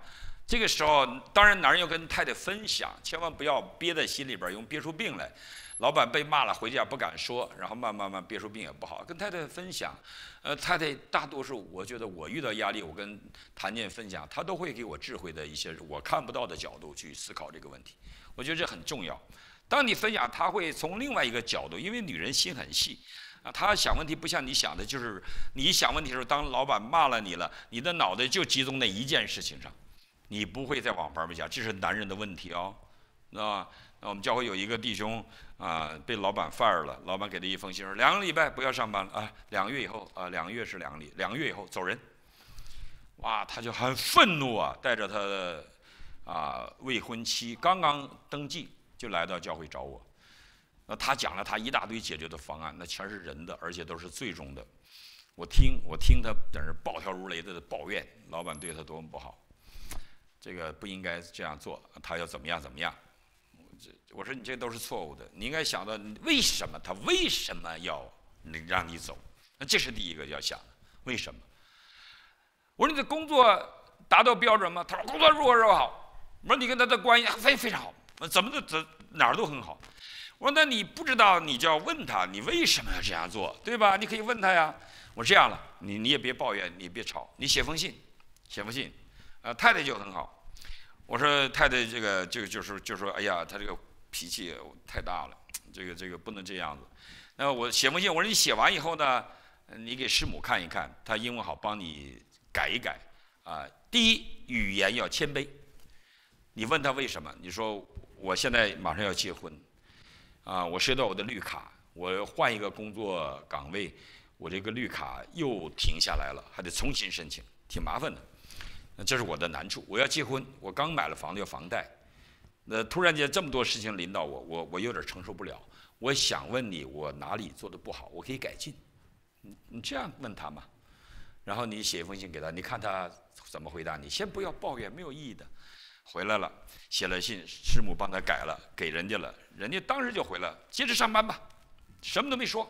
这个时候，当然男人要跟太太分享，千万不要憋在心里边，用憋出病来。老板被骂了，回家不敢说，然后慢慢憋出病也不好。跟太太分享，太太大多数，我觉得我遇到压力，我跟谭健分享，她都会给我智慧的一些我看不到的角度去思考这个问题。我觉得这很重要。当你分享，她会从另外一个角度，因为女人心很细。他想问题不像你想的，就是你想问题的时候，当老板骂了你了，你的脑袋就集中在一件事情上，你不会再往旁边想，这是男人的问题哦，那我们教会有一个弟兄被老板 fire 了，老板给他一封信说2个礼拜不要上班了啊，2个月以后2个月是2个月以后走人，哇，他就很愤怒啊，带着他的未婚妻刚刚登记就来到教会找我。他讲了他一大堆解决的方案，那全是人的，而且都是最终的。我听他在那暴跳如雷的抱怨，老板对他多么不好，这个不应该这样做，他要怎么样。我说你这都是错误的，你应该想到他为什么要让你走，那这是第一个要想的，为什么？我说你的工作达到标准吗？他说工作如何好。我说你跟他的关系非常好，怎么哪儿都很好。我说那你不知道，你就要问他，你为什么要这样做，对吧？你可以问他呀。我说这样了，你也别抱怨，你别吵，你写封信。太太就很好。我说太太这个就说，哎呀，他这个脾气太大了，这个不能这样子。那我写封信，我说你写完以后呢，你给师母看一看，他英文好，帮你改一改第一，语言要谦卑。你问他为什么？你说我现在马上要结婚。我收到我的绿卡，我换一个工作岗位，我这个绿卡又停下来了，还得重新申请，挺麻烦的。这是我的难处。我要结婚，我刚买了房子要房贷，那突然间这么多事情临到我有点承受不了。我想问你，我哪里做的不好，我可以改进。你这样问他嘛，然后你写一封信给他，你看他怎么回答你。先不要抱怨，没有意义的。回来了，写了信，师母帮他改了，给人家了，人家当时就回来，接着上班吧，什么都没说。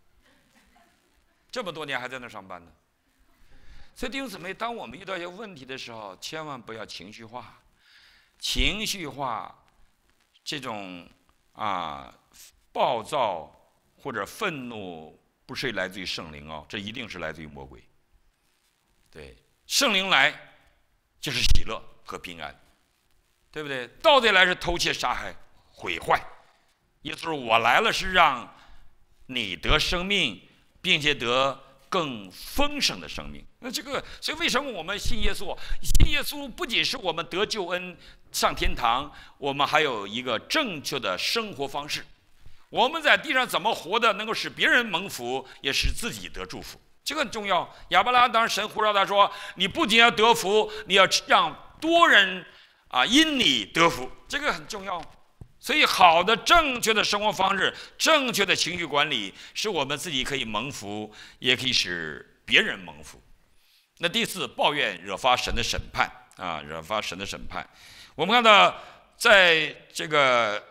这么多年还在那上班呢。所以弟兄姊妹，当我们遇到一些问题的时候，千万不要情绪化。情绪化，这种暴躁或者愤怒，不是来自于圣灵哦，这一定是来自于魔鬼。对，圣灵来就是喜乐和平安。对不对？盗贼来是偷窃、杀害、毁坏，意思是我来了是让你得生命，并且得更丰盛的生命。那所以为什么我们信耶稣？信耶稣不仅是我们得救恩上天堂，我们还有一个正确的生活方式。我们在地上怎么活的，能够使别人蒙福，也使自己得祝福，这个很重要。亚伯拉罕当时神呼召他说：“你不仅要得福，你要让多人。”因你得福，这个很重要。所以好的正确的生活方式，正确的情绪管理，使我们自己可以蒙福，也可以使别人蒙福。那第四，抱怨惹发神的审判惹发神的审判。我们看到在这个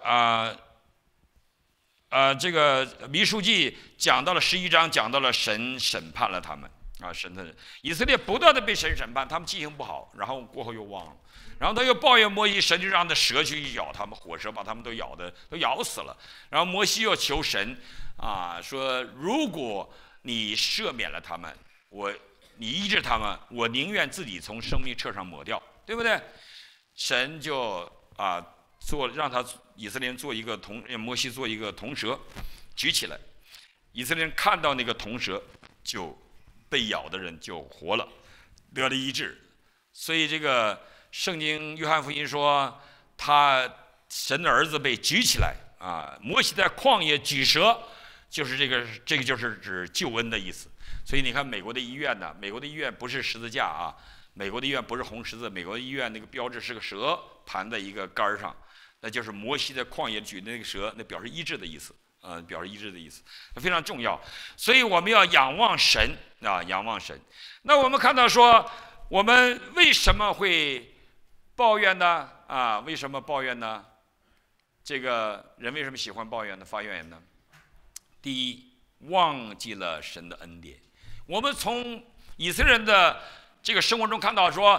这个民数记讲到了11章，讲到了神审判了他们神的以色列不断的被神审判，他们记性不好，然后过后又忘了。然后他又抱怨摩西，神就让那蛇去咬他们，火蛇把他们都咬死了。然后摩西又求神说如果你赦免了他们，你医治他们，我宁愿自己从生命册上抹掉，对不对？神就让以色列人做一个摩西做一个铜蛇，举起来，以色列人看到那个铜蛇，就被咬的人就活了，得了医治。所以这个圣经约翰福音说，神的儿子被举起来摩西在旷野举蛇，就是这个就是指救恩的意思。所以你看美国的医院呢，美国的医院不是十字架美国的医院不是红十字，美国的医院那个标志是个蛇盘在一个杆上，那就是摩西在旷野举的那个蛇，那表示医治的意思表示医治的意思，非常重要。所以我们要仰望神仰望神。那我们看到说，我们为什么会抱怨呢？为什么抱怨呢？这个人为什么喜欢抱怨呢？发怨言呢？第一，忘记了神的恩典。我们从以色列人的这个生活中看到说，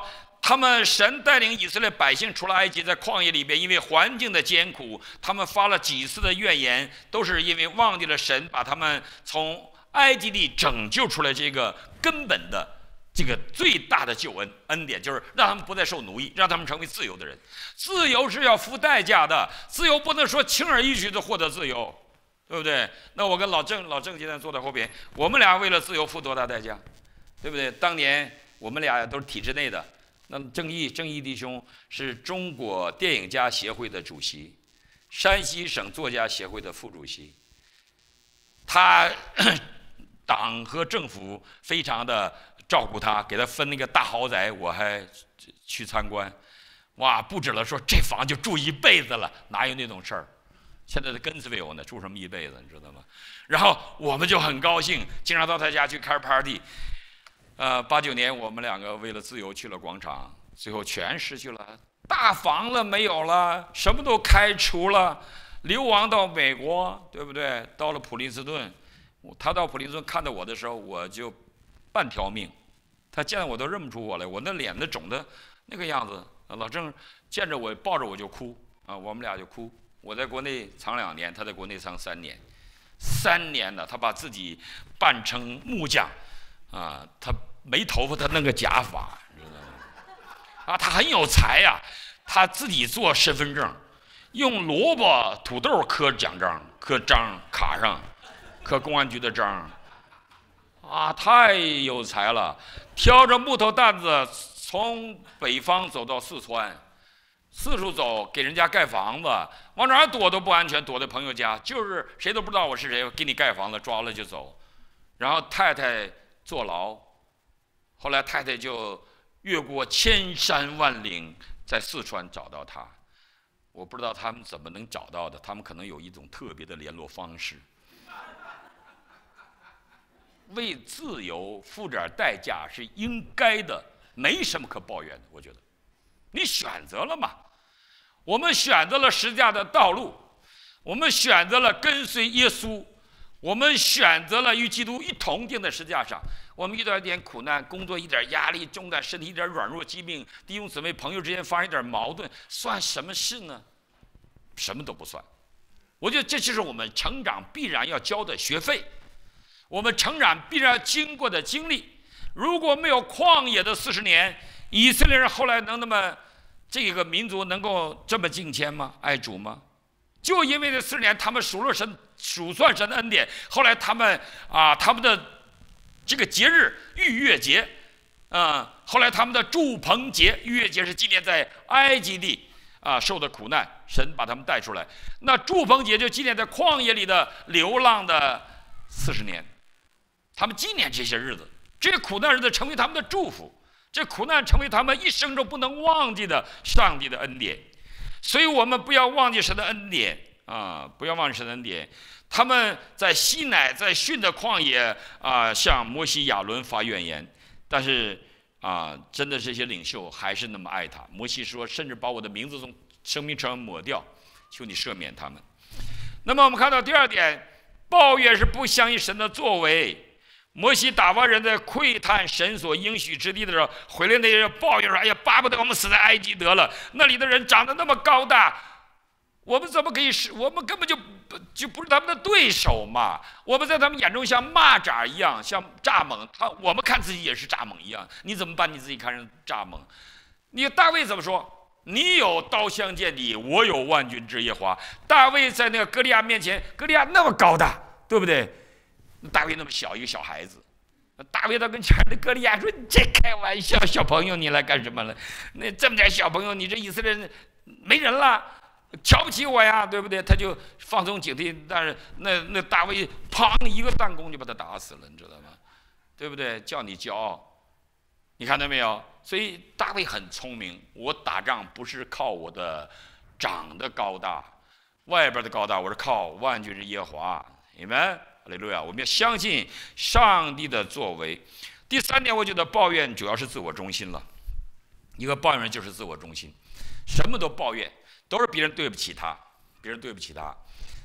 神带领以色列百姓出了埃及，在旷野里边，因为环境的艰苦，他们发了几次的怨言，都是因为忘记了神把他们从埃及地拯救出来这个根本的这个最大的救恩典，就是让他们不再受奴役，让他们成为自由的人。自由是要付代价的，自由不能说轻而易举的获得自由，对不对？那我跟老郑现在坐在后边，我们俩为了自由付多大代价，对不对？当年我们俩都是体制内的。那郑义弟兄是中国电影家协会的主席，山西省作家协会的副主席。他党和政府非常的照顾他，给他分那个大豪宅，我还去参观。哇，布置了说这房就住一辈子了，哪有那种事儿？现在的根子没有呢，住什么一辈子，你知道吗？然后我们就很高兴，经常到他家去开 party。89年我们两个为了自由去了广场，最后全失去了，大房了没有了，什么都开除了，流亡到美国，对不对？到了普林斯顿，他到普林斯顿看到我的时候，我就半条命，他见到我都认不出我来，我那脸都肿的那个样子。老郑见着我抱着我就哭啊，我们俩就哭。我在国内藏2年，他在国内藏3年，3年呢，他把自己扮成木匠啊，他没头发，他弄个假发，知道吗？啊，他很有才呀，他自己做身份证，用萝卜、土豆刻奖章、刻章卡上，刻公安局的章，啊，太有才了！挑着木头担子从北方走到四川，四处走，给人家盖房子，往哪儿躲都不安全，躲在朋友家，就是谁都不知道我是谁，给你盖房子，抓了就走。然后太太坐牢。后来太太就越过千山万岭，在四川找到他。我不知道他们怎么能找到的，他们可能有一种特别的联络方式。为自由付点代价是应该的，没什么可抱怨的。我觉得，你选择了嘛，我们选择了十字架的道路，我们选择了跟随耶稣。我们选择了与基督一同钉在十字架上，我们遇到一点苦难，工作一点压力，重担，身体一点软弱，疾病，弟兄姊妹朋友之间发生一点矛盾，算什么事呢？什么都不算。我觉得这就是我们成长必然要交的学费，我们成长必然要经过的经历。如果没有旷野的40年，以色列人后来能那么这个民族能够这么敬虔吗？爱主吗？就因为这40年，他们数算神的恩典。后来他们的这个节日逾越节，后来他们的祝棚节，逾越节是纪念在埃及地受的苦难，神把他们带出来。那祝棚节就纪念在旷野里的流浪的40年，他们纪念这些日子，这苦难日子成为他们的祝福，这苦难成为他们一生中不能忘记的上帝的恩典。所以我们不要忘记神的恩典不要忘记神的恩典。他们在西乃在逊的旷野向摩西亚伦发怨言，但是真的这些领袖还是那么爱他。摩西说，甚至把我的名字从生命册上抹掉，求你赦免他们。那么我们看到第二点，抱怨是不相信神的作为。摩西打发人在窥探神所应许之地的时候，回来那些人抱怨说：“哎呀，巴不得我们死在埃及得了，那里的人长得那么高大，我们怎么可以我们根本就不是他们的对手嘛！我们在他们眼中像蚂蚱一样，像蚱蜢。我们看自己也是蚱蜢一样。你怎么把你自己看成蚱蜢？你大卫怎么说？你有刀枪剑戟，我有万军之耶和华。大卫在那个歌利亚面前，歌利亚那么高大，对不对？大卫那么小一个小孩子，大卫到跟前的歌利亚说：“你这开玩笑，小朋友你来干什么了？那这么点小朋友，你这以色列人没人了，瞧不起我呀，对不对？”他就放松警惕，但是那大卫砰一个弹弓就把他打死了，你知道吗？对不对？叫你骄傲，你看到没有？所以大卫很聪明。我打仗不是靠我的长得高大，外边的高大，我是靠万军之耶和华。你们。哈利路亚！我们要相信上帝的作为。第三点，我觉得抱怨主要是自我中心了。一个抱怨人就是自我中心，什么都抱怨，都是别人对不起他，别人对不起他。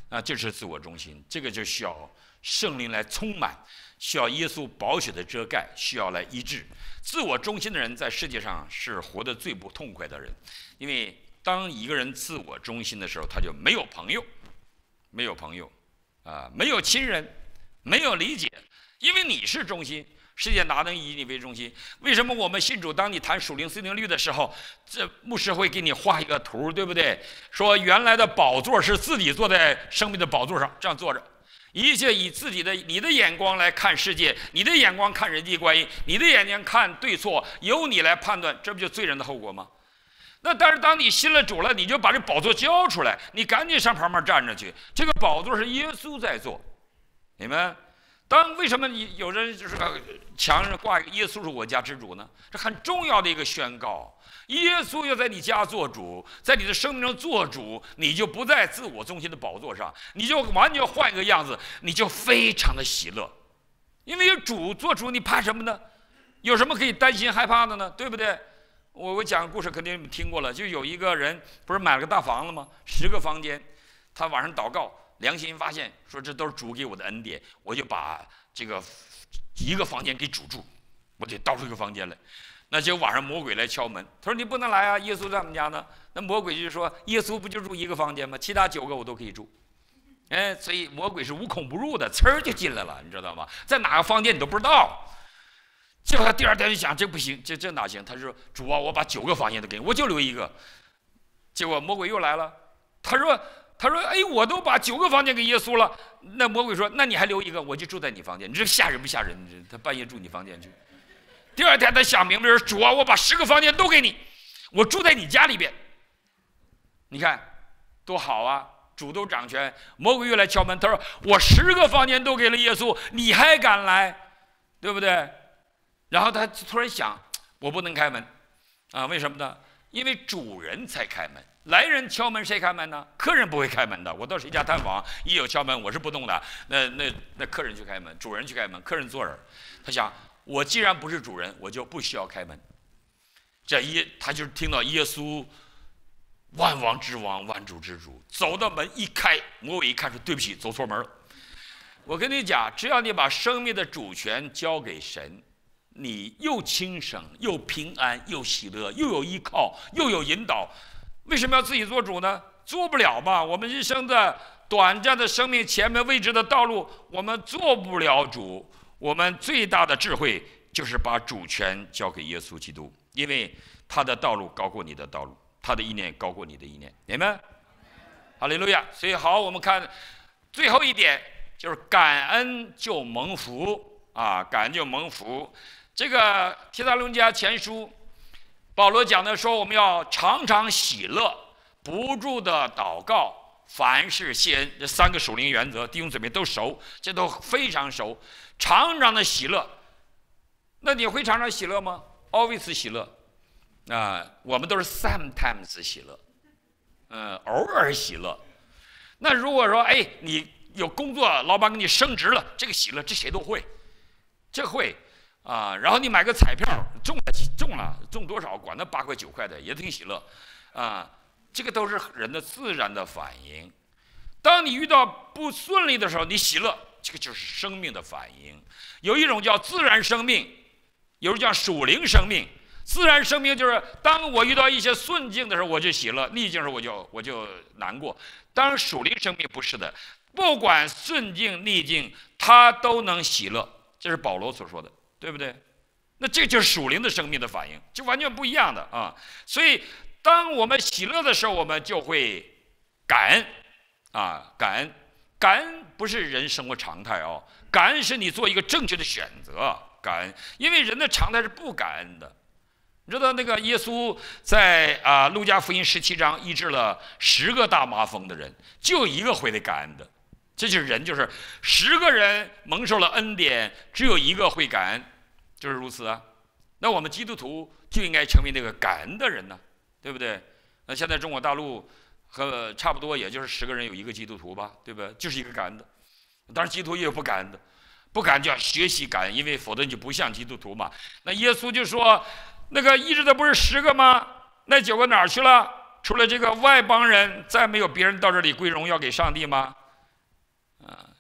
啊，这是自我中心，这个就需要圣灵来充满，需要耶稣宝血的遮盖，需要来医治。自我中心的人在世界上是活得最不痛快的人，因为当一个人自我中心的时候，他就没有朋友，没有朋友，啊，没有亲人，没有理解，因为你是中心。世界哪能以你为中心？为什么我们信主，当你谈属灵思定律的时候，这牧师会给你画一个图，对不对？说原来的宝座是自己坐在生命的宝座上，这样坐着，一切以你的眼光来看世界，你的眼光看人际关系，你的眼睛看对错，由你来判断，这不就罪人的后果吗？那但是当你信了主了，你就把这宝座交出来，你赶紧上旁边站着去，这个宝座是耶稣在做，你们。为什么你有人就是墙上挂一个耶稣是我家之主呢？这很重要的一个宣告，耶稣要在你家做主，在你的生命中做主，你就不在自我中心的宝座上，你就完全换一个样子，你就非常的喜乐，因为有主做主，你怕什么呢？有什么可以担心害怕的呢？对不对？我讲个故事，肯定你们听过了，就有一个人不是买了个大房子吗？10个房间，他晚上祷告。良心发现说这都是主给我的恩典，我就把这个一个房间给主住，我得倒出一个房间来。那结果晚上魔鬼来敲门，他说你不能来啊，耶稣在我们家呢。那魔鬼就说耶稣不就住一个房间吗？其他9个我都可以住。所以魔鬼是无孔不入的，呲儿就进来了，你知道吗？在哪个房间你都不知道。结果他第2天就想这不行，这哪行？他说主啊，我把9个房间都给你，我就留一个。结果魔鬼又来了，他说哎，我都把9个房间给耶稣了。那魔鬼说，那你还留一个，我就住在你房间。你这吓人不吓人？他半夜住你房间去。第2天他想明白了，主啊，我把10个房间都给你，我住在你家里边。你看多好啊，主都掌权。魔鬼又来敲门，他说我10个房间都给了耶稣，你还敢来，对不对？然后他突然想，我不能开门啊，为什么呢？因为主人才开门。来人敲门谁开门呢？客人不会开门的。我到谁家探访，一有敲门我是不动的。那客人去开门，主人去开门，客人坐这儿。他想，我既然不是主人，我就不需要开门。他就听到耶稣万王之王，万主之主，走到门一开，魔鬼一看说对不起，走错门了。我跟你讲，只要你把生命的主权交给神，你又轻省，又平安，又喜乐，又有依靠，又有引导。为什么要自己做主呢？做不了嘛！我们一生的短暂的生命，前面未知的道路，我们做不了主。我们最大的智慧就是把主权交给耶稣基督，因为他的道路高过你的道路，他的意念高过你的意念。明白？哈利路亚！所以好，我们看最后一点，就是感恩就蒙福啊！感恩就蒙福。这个帖撒罗尼迦前书。保罗讲的说，我们要常常喜乐，不住的祷告，凡事谢恩。这3个属灵原则，弟兄姊妹都熟，这都非常熟。常常的喜乐，那你会常常喜乐吗 ？Always 喜乐啊，我们都是 sometimes 喜乐，偶尔喜乐。那如果说，哎，你有工作，老板给你升职了，这个喜乐，这谁都会，这会。然后你买个彩票中多少，管那8块9块的也挺喜乐，这个都是人的自然的反应。当你遇到不顺利的时候，你喜乐，这个就是生命的反应。有一种叫自然生命，有一种叫属灵生命。自然生命就是当我遇到一些顺境的时候，我就喜乐；逆境的时候，我就难过。当然，属灵生命不是的，不管顺境逆境，他都能喜乐。这是保罗所说的。对不对？那这就是属灵的生命的反应，就完全不一样的啊！所以，当我们喜乐的时候，我们就会感恩啊！感恩不是人生活常态哦，感恩是你做一个正确的选择。感恩，因为人的常态是不感恩的。你知道那个耶稣在路加福音17章医治了10个大麻风的人，就1个会得感恩的。这就是人，就是10个人蒙受了恩典，只有1个会感恩。就是如此啊，那我们基督徒就应该成为那个感恩的人呢，对不对？那现在中国大陆和差不多，也就是10个人有1个基督徒吧，对不对？就是一个感恩的。当然，基督徒也有不感恩的，不感恩就要学习感恩，因为否则你就不像基督徒嘛。那耶稣就说，那个医治的不是10个吗？那9个哪儿去了？除了这个外邦人，再没有别人到这里归荣耀给上帝吗？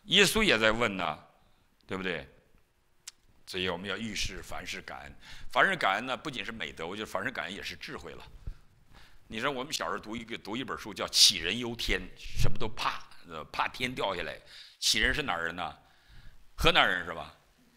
耶稣也在问呢，对不对？所以我们要遇事凡事感恩。凡事感恩呢，不仅是美德，我觉得凡事感恩也是智慧了。你说我们小时候读一本书叫《杞人忧天》，什么都怕天掉下来。杞人是哪儿人呢？河南人是吧？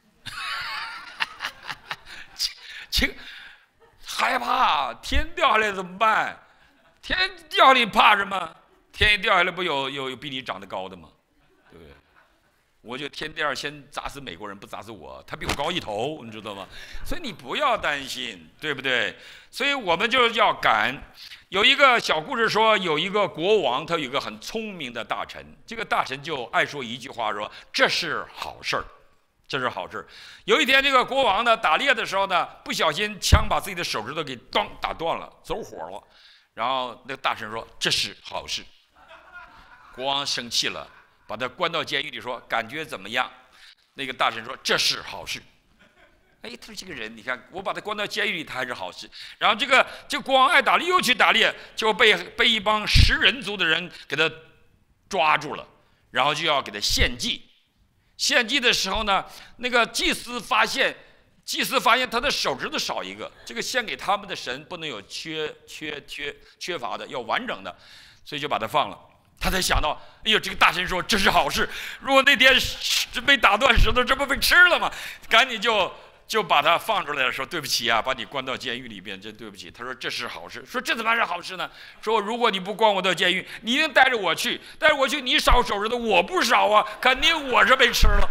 这个害怕天掉下来怎么办？天掉下来你怕什么？天一掉下来不有比你长得高的吗？对不对？我觉得天掉先砸死美国人，不砸死我，他比我高一头，你知道吗？所以你不要担心，对不对？所以我们就要感恩。有一个小故事说，有一个国王，他有一个很聪明的大臣，这个大臣就爱说一句话说：“这是好事儿，这是好事儿。”有一天，这个国王呢打猎的时候呢，不小心枪把自己的手指头给打断了，走火了。然后那个大臣说：“这是好事。”国王生气了，把他关到监狱里，说：“感觉怎么样？”那个大臣说：“这是好事。”哎，他说这个人，你看我把他关到监狱里，他还是好事。然后这个国王爱打猎，又去打猎，就被一帮食人族的人给他抓住了，然后就要给他献祭。献祭的时候呢，那个祭司发现他的手指头少一个，这个献给他们的神不能有缺乏的，要完整的，所以就把他放了。他才想到，哎呦，这个大臣说这是好事。如果那天被打断石头，这不被吃了吗？赶紧就把他放出来了，说对不起啊，把你关到监狱里边，真对不起。他说这是好事。说这怎么是好事呢？说如果你不关我到监狱，你一定带着我去，你少手指头，我不少啊，肯定我是被吃了。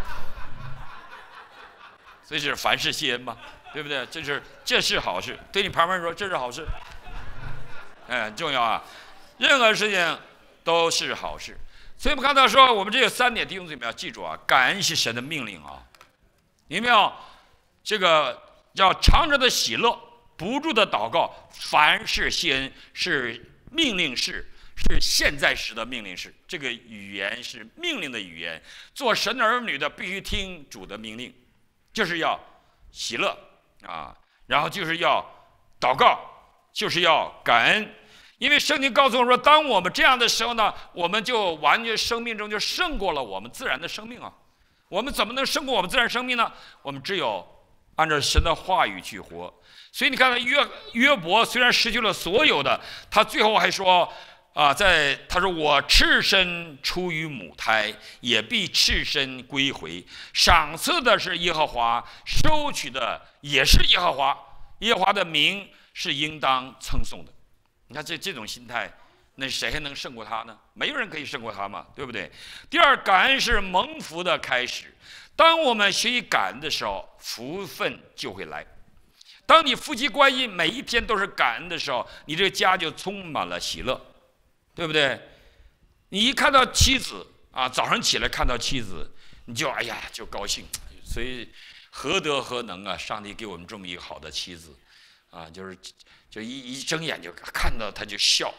所以这是凡事谢恩嘛，对不对？这是好事。对你旁边人说这是好事，很重要啊。任何事情都是好事。所以我们看到说，我们这有3点弟兄姊妹要记住啊，感恩是神的命令啊，有没有？这个要常常的喜乐，不住的祷告，凡事谢恩，是命令式，是现在时的命令式。这个语言是命令的语言，做神儿女的必须听主的命令，就是要喜乐啊，然后就是要祷告，就是要感恩。因为圣经告诉我说，当我们这样的时候呢，我们就完全生命中就胜过了我们自然的生命啊。我们怎么能胜过我们自然生命呢？我们只有按照神的话语去活。所以你看约伯虽然失去了所有的，他最后还说他说我赤身出于母胎，也必赤身归回。赏赐的是耶和华，收取的也是耶和华。耶和华的名是应当称颂的。你看这种心态，那谁还能胜过他呢？没有人可以胜过他嘛，对不对？第二，感恩是蒙福的开始。当我们学习感恩的时候，福分就会来。当你夫妻关系每一天都是感恩的时候，你这个家就充满了喜乐，对不对？你一看到妻子早上起来看到妻子，你就哎呀就高兴。所以何德何能啊！上帝给我们这么一个好的妻子就一睁眼就看到他就笑，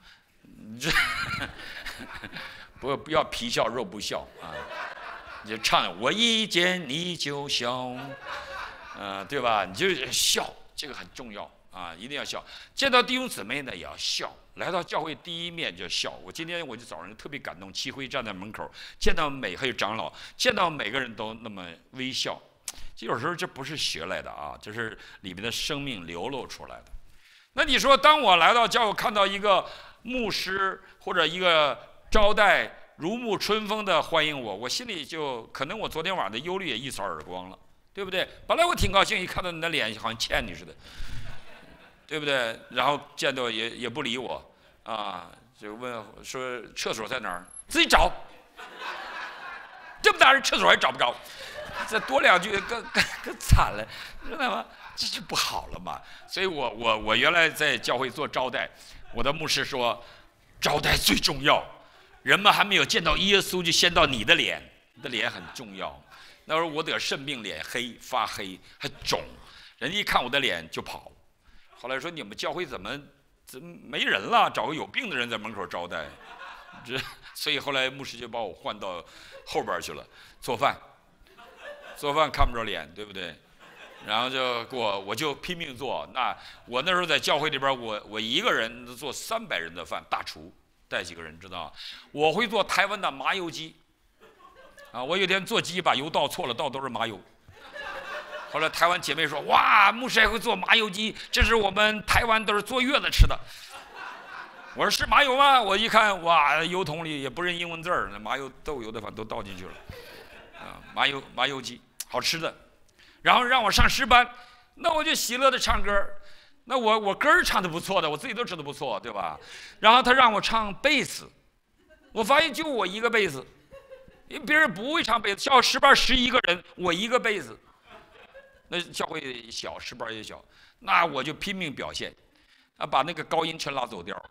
不要皮笑肉不笑啊！你就唱我一见你就笑，对吧？你就笑，这个很重要啊，一定要笑。见到弟兄姊妹呢也要笑，来到教会第一面就笑。今天我就早上特别感动，齐辉站在门口，见到还有长老，见到每个人都那么微笑。有时候这不是学来的啊，这是里面的生命流露出来的。那你说，当我来到教会看到一个牧师或者一个招待如沐春风的欢迎我，我心里就可能我昨天晚上的忧虑也一扫而光了，对不对？本来我挺高兴，一看到你的脸好像欠你似的，对不对？然后见到也不理我就问说厕所在哪儿，自己找。这么大人厕所还找不着，再多2句更惨了，知道吗？这就不好了嘛。所以我原来在教会做招待，我的牧师说，招待最重要。人们还没有见到耶稣，就先到你的脸，你的脸很重要。那时候我得肾病，脸黑发黑还肿，人家一看我的脸就跑。后来说你们教会怎么没人了？找个有病的人在门口招待。所以后来牧师就把我换到后边去了，做饭看不着脸，对不对？然后我就拼命做。我那时候在教会里边，我一个人做300人的饭，大厨带几个人知道？我会做台湾的麻油鸡， 啊，我有天做鸡把油倒错了，倒都是麻油。后来台湾姐妹说：“哇，牧师还会做麻油鸡，这是我们台湾都是坐月子吃的。”我说：“是麻油吗？”我一看，哇，油桶里也不认英文字儿，那麻油、豆油的反正都倒进去了。啊，麻油鸡，好吃的。然后让我上诗班，那我就喜乐的唱歌。那我歌儿唱的不错的，我自己都知道不错，对吧？然后他让我唱贝斯，我发现就我一个贝斯，因为别人不会唱贝斯。教诗班11个人，我一个贝斯。那教会小，诗班也小，那我就拼命表现，啊，把那个高音全拉走调。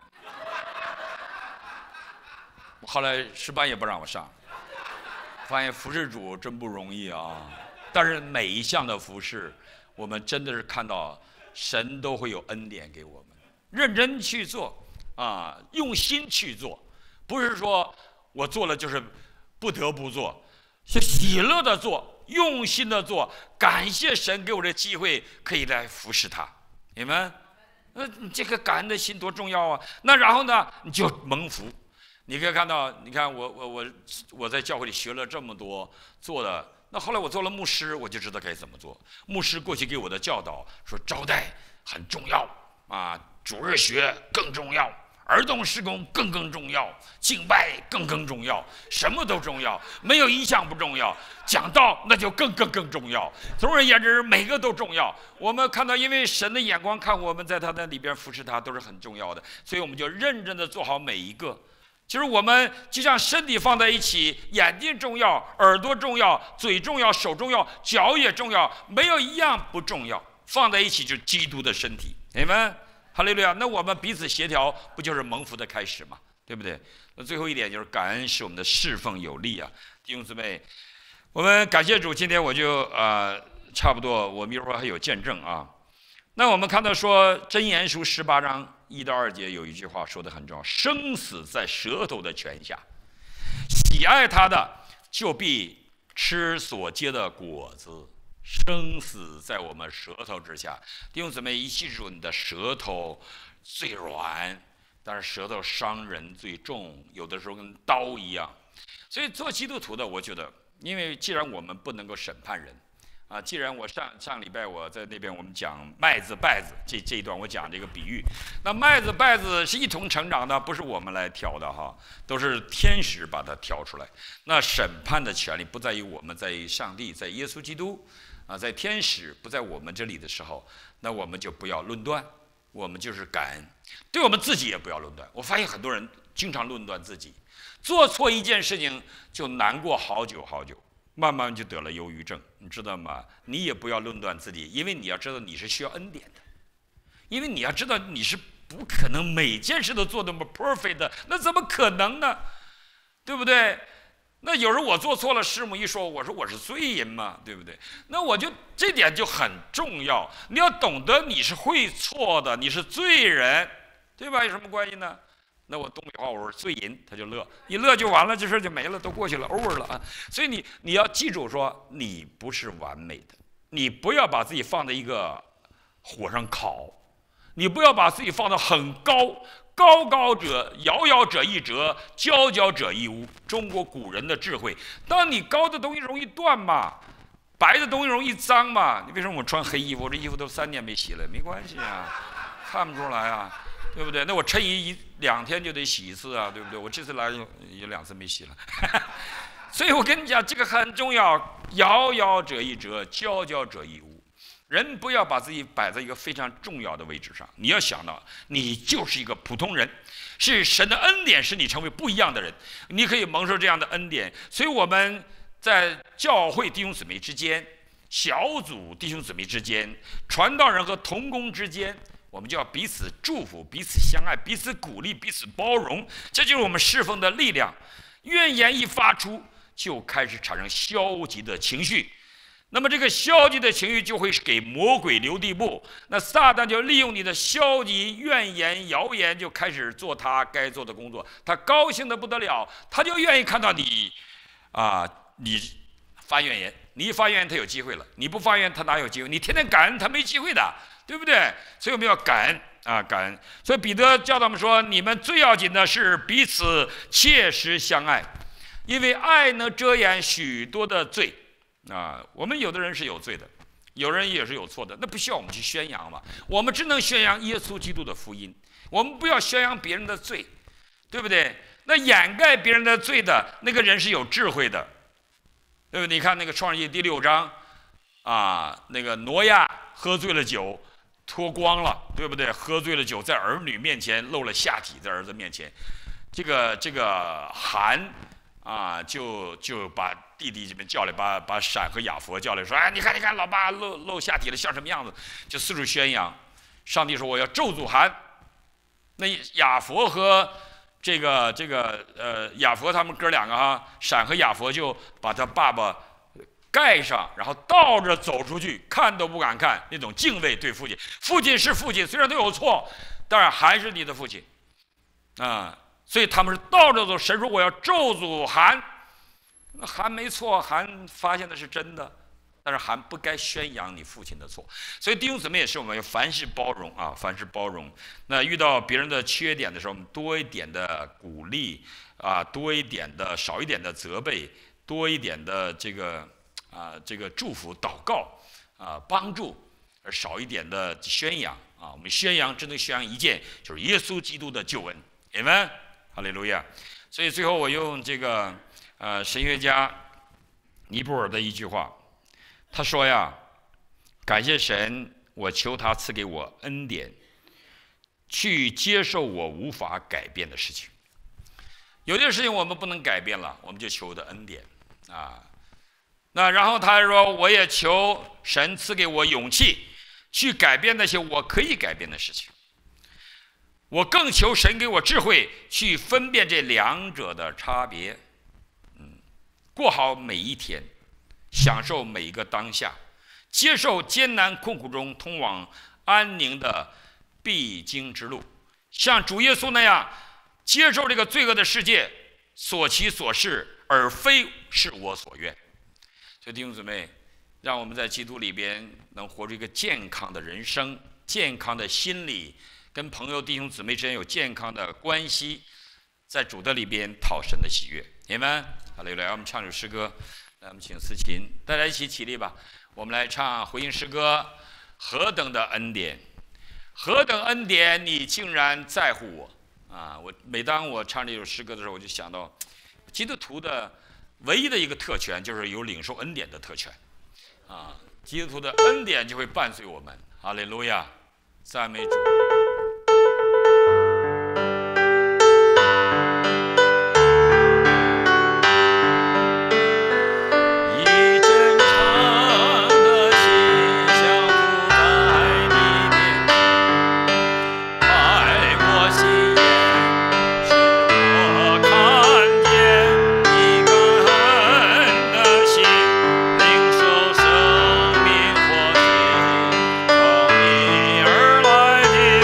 后来诗班也不让我上，发现服侍主真不容易啊。但是每一项的服侍，我们真的是看到神都会有恩典给我们，认真去做啊，用心去做，不是说我做了就是不得不做，是喜乐的做，用心的做，感谢神给我这机会可以来服侍他。你们，这个感恩的心多重要啊！那然后呢，你就蒙福。你可以看到，你看我在教会里学了这么多做的。那后来我做了牧师，我就知道该怎么做。牧师过去给我的教导说，招待很重要啊，主日学更重要，儿童事工更重要，敬拜更重要，什么都重要，没有一项不重要。讲道那就更重要。总而言之，每个都重要。我们看到，因为神的眼光看我们在他的里边服侍他都是很重要的，所以我们就认真的做好每一个。其实我们就像身体放在一起，眼睛重要，耳朵重要，嘴重要，手重要，脚也重要，没有一样不重要。放在一起就是基督的身体，你们哈利路亚。那我们彼此协调，不就是蒙福的开始吗？对不对？那最后一点就是感恩使我们的侍奉有力啊，弟兄姊妹，我们感谢主。今天我就差不多，我们一会儿还有见证啊。那我们看到说箴言书18章1到2节有一句话说得很重要：生死在舌头的权下，喜爱他的就必吃所结的果子。生死在我们舌头之下，弟兄姊妹，一记住，你的舌头最软，但是舌头伤人最重，有的时候跟刀一样。所以做基督徒的，我觉得，因为既然我们不能够审判人啊，既然我上礼拜我在那边我们讲麦子稗子这一段我讲这个比喻，那麦子稗子是一同成长的，不是我们来挑的哈，都是天使把它挑出来。那审判的权利不在于我们，在于上帝，在耶稣基督啊，在天使不在我们这里的时候，那我们就不要论断，我们就是感恩，对我们自己也不要论断。我发现很多人经常论断自己，做错一件事情就难过好久好久。慢慢就得了忧郁症，你知道吗？你也不要论断自己，因为你要知道你是需要恩典的，因为你要知道你是不可能每件事都做那么 perfect 的，那怎么可能呢？对不对？那有时候我做错了，师母一说，我说我是罪人嘛，对不对？那我就这点就很重要，你要懂得你是会错的，你是罪人，对吧？有什么关系呢？那我东北话我说罪人，他就乐，一乐就完了，这事就没了，都过去了 ，over 了啊。所以你要记住说，你不是完美的，你不要把自己放在一个火上烤，你不要把自己放得很高，高者遥遥者一折，佼者一污。中国古人的智慧，当你高的东西容易断嘛，白的东西容易脏嘛。你为什么我穿黑衣服？我这衣服都3年没洗了，没关系啊，看不出来啊。对不对？那我衬衣2天就得洗一次啊，对不对？我这次来有2次没洗了，所以我跟你讲，这个很重要。遥者一折，佼者一污。人不要把自己摆在一个非常重要的位置上，你要想到，你就是一个普通人，是神的恩典使你成为不一样的人，你可以蒙受这样的恩典。所以我们在教会弟兄姊妹之间、小组弟兄姊妹之间、传道人和同工之间，我们就要彼此祝福，彼此相爱，彼此鼓励，彼此包容，这就是我们侍奉的力量。怨言一发出，就开始产生消极的情绪，那么这个消极的情绪就会给魔鬼留地步，那撒旦就利用你的消极、怨言、谣言，就开始做他该做的工作。他高兴得不得了，他就愿意看到你你发怨言，你一发怨言他有机会了，你不发怨言他哪有机会？你天天感恩他没机会的，对不对？所以我们要感恩啊，感恩。所以彼得教导我们说，你们最要紧的是彼此切实相爱。 因为爱能遮掩许多的罪啊。我们有的人是有罪的，有人也是有错的，那不需要我们去宣扬嘛。我们只能宣扬耶稣基督的福音，我们不要宣扬别人的罪，对不对？那掩盖别人的罪的那个人是有智慧的，对不对？你看那个创世记第6章啊，那个挪亚喝醉了酒，脱光了，对不对？喝醉了酒，在儿女面前露了下体，在儿子面前，这个韩啊，就把弟弟这边叫来，把闪和雅弗叫来，说：“哎，你看，老爸露下体了，像什么样子？”就四处宣扬。上帝说：“我要咒诅韩。”那雅弗和雅弗他们哥两个哈，闪和雅弗就把他爸爸盖上，然后倒着走出去，看都不敢看，那种敬畏对父亲。父亲是父亲，虽然都有错，但还是你的父亲啊。所以他们是倒着走。神说我要咒诅韩，那韩没错，韩发现的是真的，但是韩不该宣扬你父亲的错。所以弟兄姊妹也是，我们要凡事包容啊，凡事包容。那遇到别人的缺点的时候，我们多一点的鼓励啊，多一点的少一点的责备，多一点的这个祝福祷告啊帮助，而少一点的宣扬啊。我们宣扬只能宣扬一件，就是耶稣基督的救恩。Amen， 哈利路亚。所以最后我用这个神学家尼泊尔的一句话，他说呀：“感谢神，我求他赐给我恩典，去接受我无法改变的事情。有些事情我们不能改变了，我们就求的恩典啊。那然后他还说，我也求神赐给我勇气，去改变那些我可以改变的事情。我更求神给我智慧，去分辨这两者的差别。过好每一天，享受每一个当下，接受艰难困苦中通往安宁的必经之路，像主耶稣那样接受这个罪恶的世界所其所是，而非是我所愿。”所以弟兄姊妹，让我们在基督里边能活出一个健康的人生，健康的心理，跟朋友弟兄姊妹之间有健康的关系，在主的里边讨神的喜悦。Amen。好嘞，来我们唱首诗歌，来我们请司琴，大家一起起立吧。我们来唱回应诗歌：何等的恩典，何等恩典，你竟然在乎我啊！每当我唱这首诗歌的时候，我就想到基督徒的唯一的一个特权，就是有领受恩典的特权啊！基督徒的恩典就会伴随我们。哈利路亚，赞美主。 从你而来的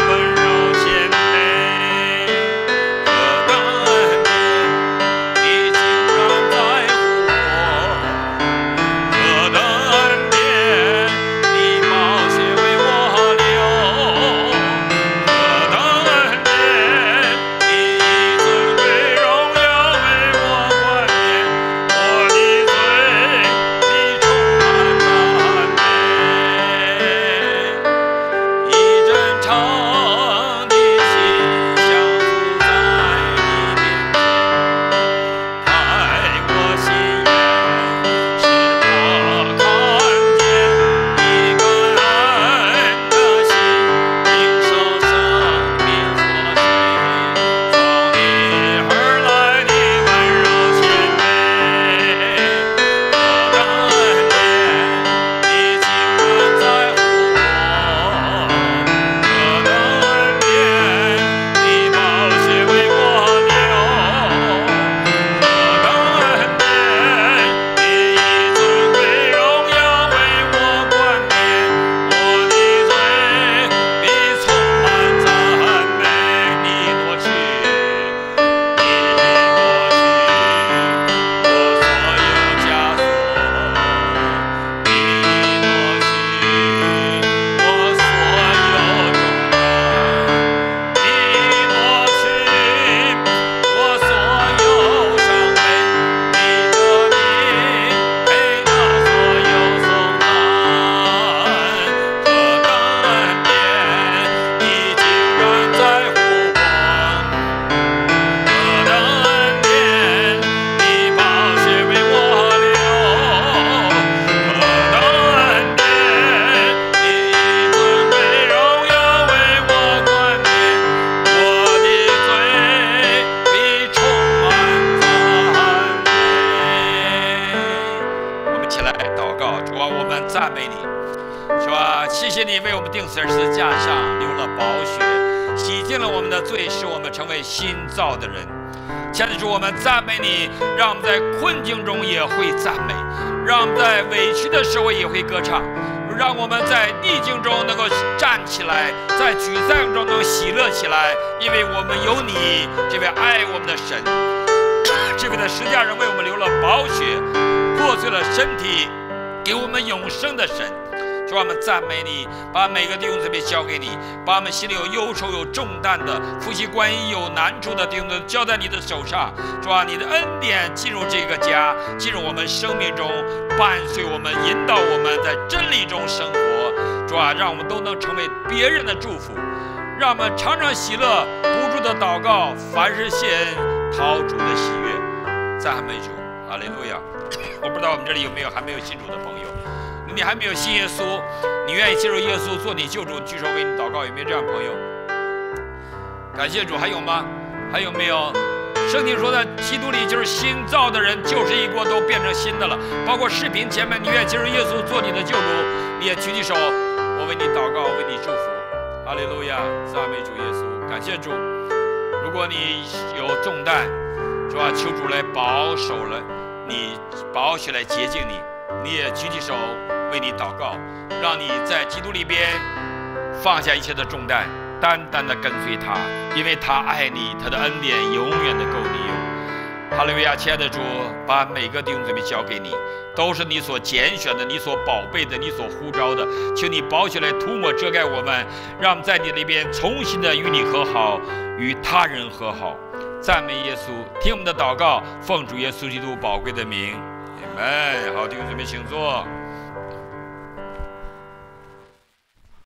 赞美你，是吧？谢谢你为我们钉死在十字架上，流了宝血，洗净了我们的罪，使我们成为新造的人。亲爱的主，我们赞美你，让我们在困境中也会赞美，让我们在委屈的时候也会歌唱，让我们在逆境中能够站起来，在沮丧中能够喜乐起来，因为我们有你，这位爱我们的神，这位在十字架上为我们流了宝血，破碎了身体，给我们永生的神。主啊，我们赞美你，把每个弟兄姊妹交给你，把我们心里有忧愁、有重担的、夫妻关系有难处的弟兄姊妹交在你的手上。主啊，你的恩典进入这个家，进入我们生命中，伴随我们，引导我们在真理中生活。主啊，让我们都能成为别人的祝福，让我们常常喜乐，不住的祷告，凡事谢恩，讨主的喜悦。赞美主，哈利路亚！我不知道我们这里有没有还没有信主的朋友。你还没有信耶稣，你愿意接受耶稣做你救主，举手为你祷告，有没有这样的朋友？感谢主。还有吗？还有没有？圣经说的基督里就是新造的人，旧事一过都变成新的了。包括视频前面，你愿意接受耶稣做你的救主，你也举起手，我为你祷告，为你祝福。哈利路亚，赞美主耶稣，感谢主。如果你有重担，主啊，求主来保守了你，保血来洁净你，你也举起手为你祷告，让你在基督里边放下一切的重担，单单的跟随他，因为他爱你，他的恩典永远的够你用。哈利路亚，亲爱的主，把每个弟兄姊妹交给你，都是你所拣选的，你所宝贝的，你所呼召的，求你保血来涂抹遮盖我们，让我们在你那边重新的与你和好，与他人和好。赞美耶稣，听我们的祷告，奉主耶稣基督宝贵的名，阿们。好，弟兄姊妹请坐。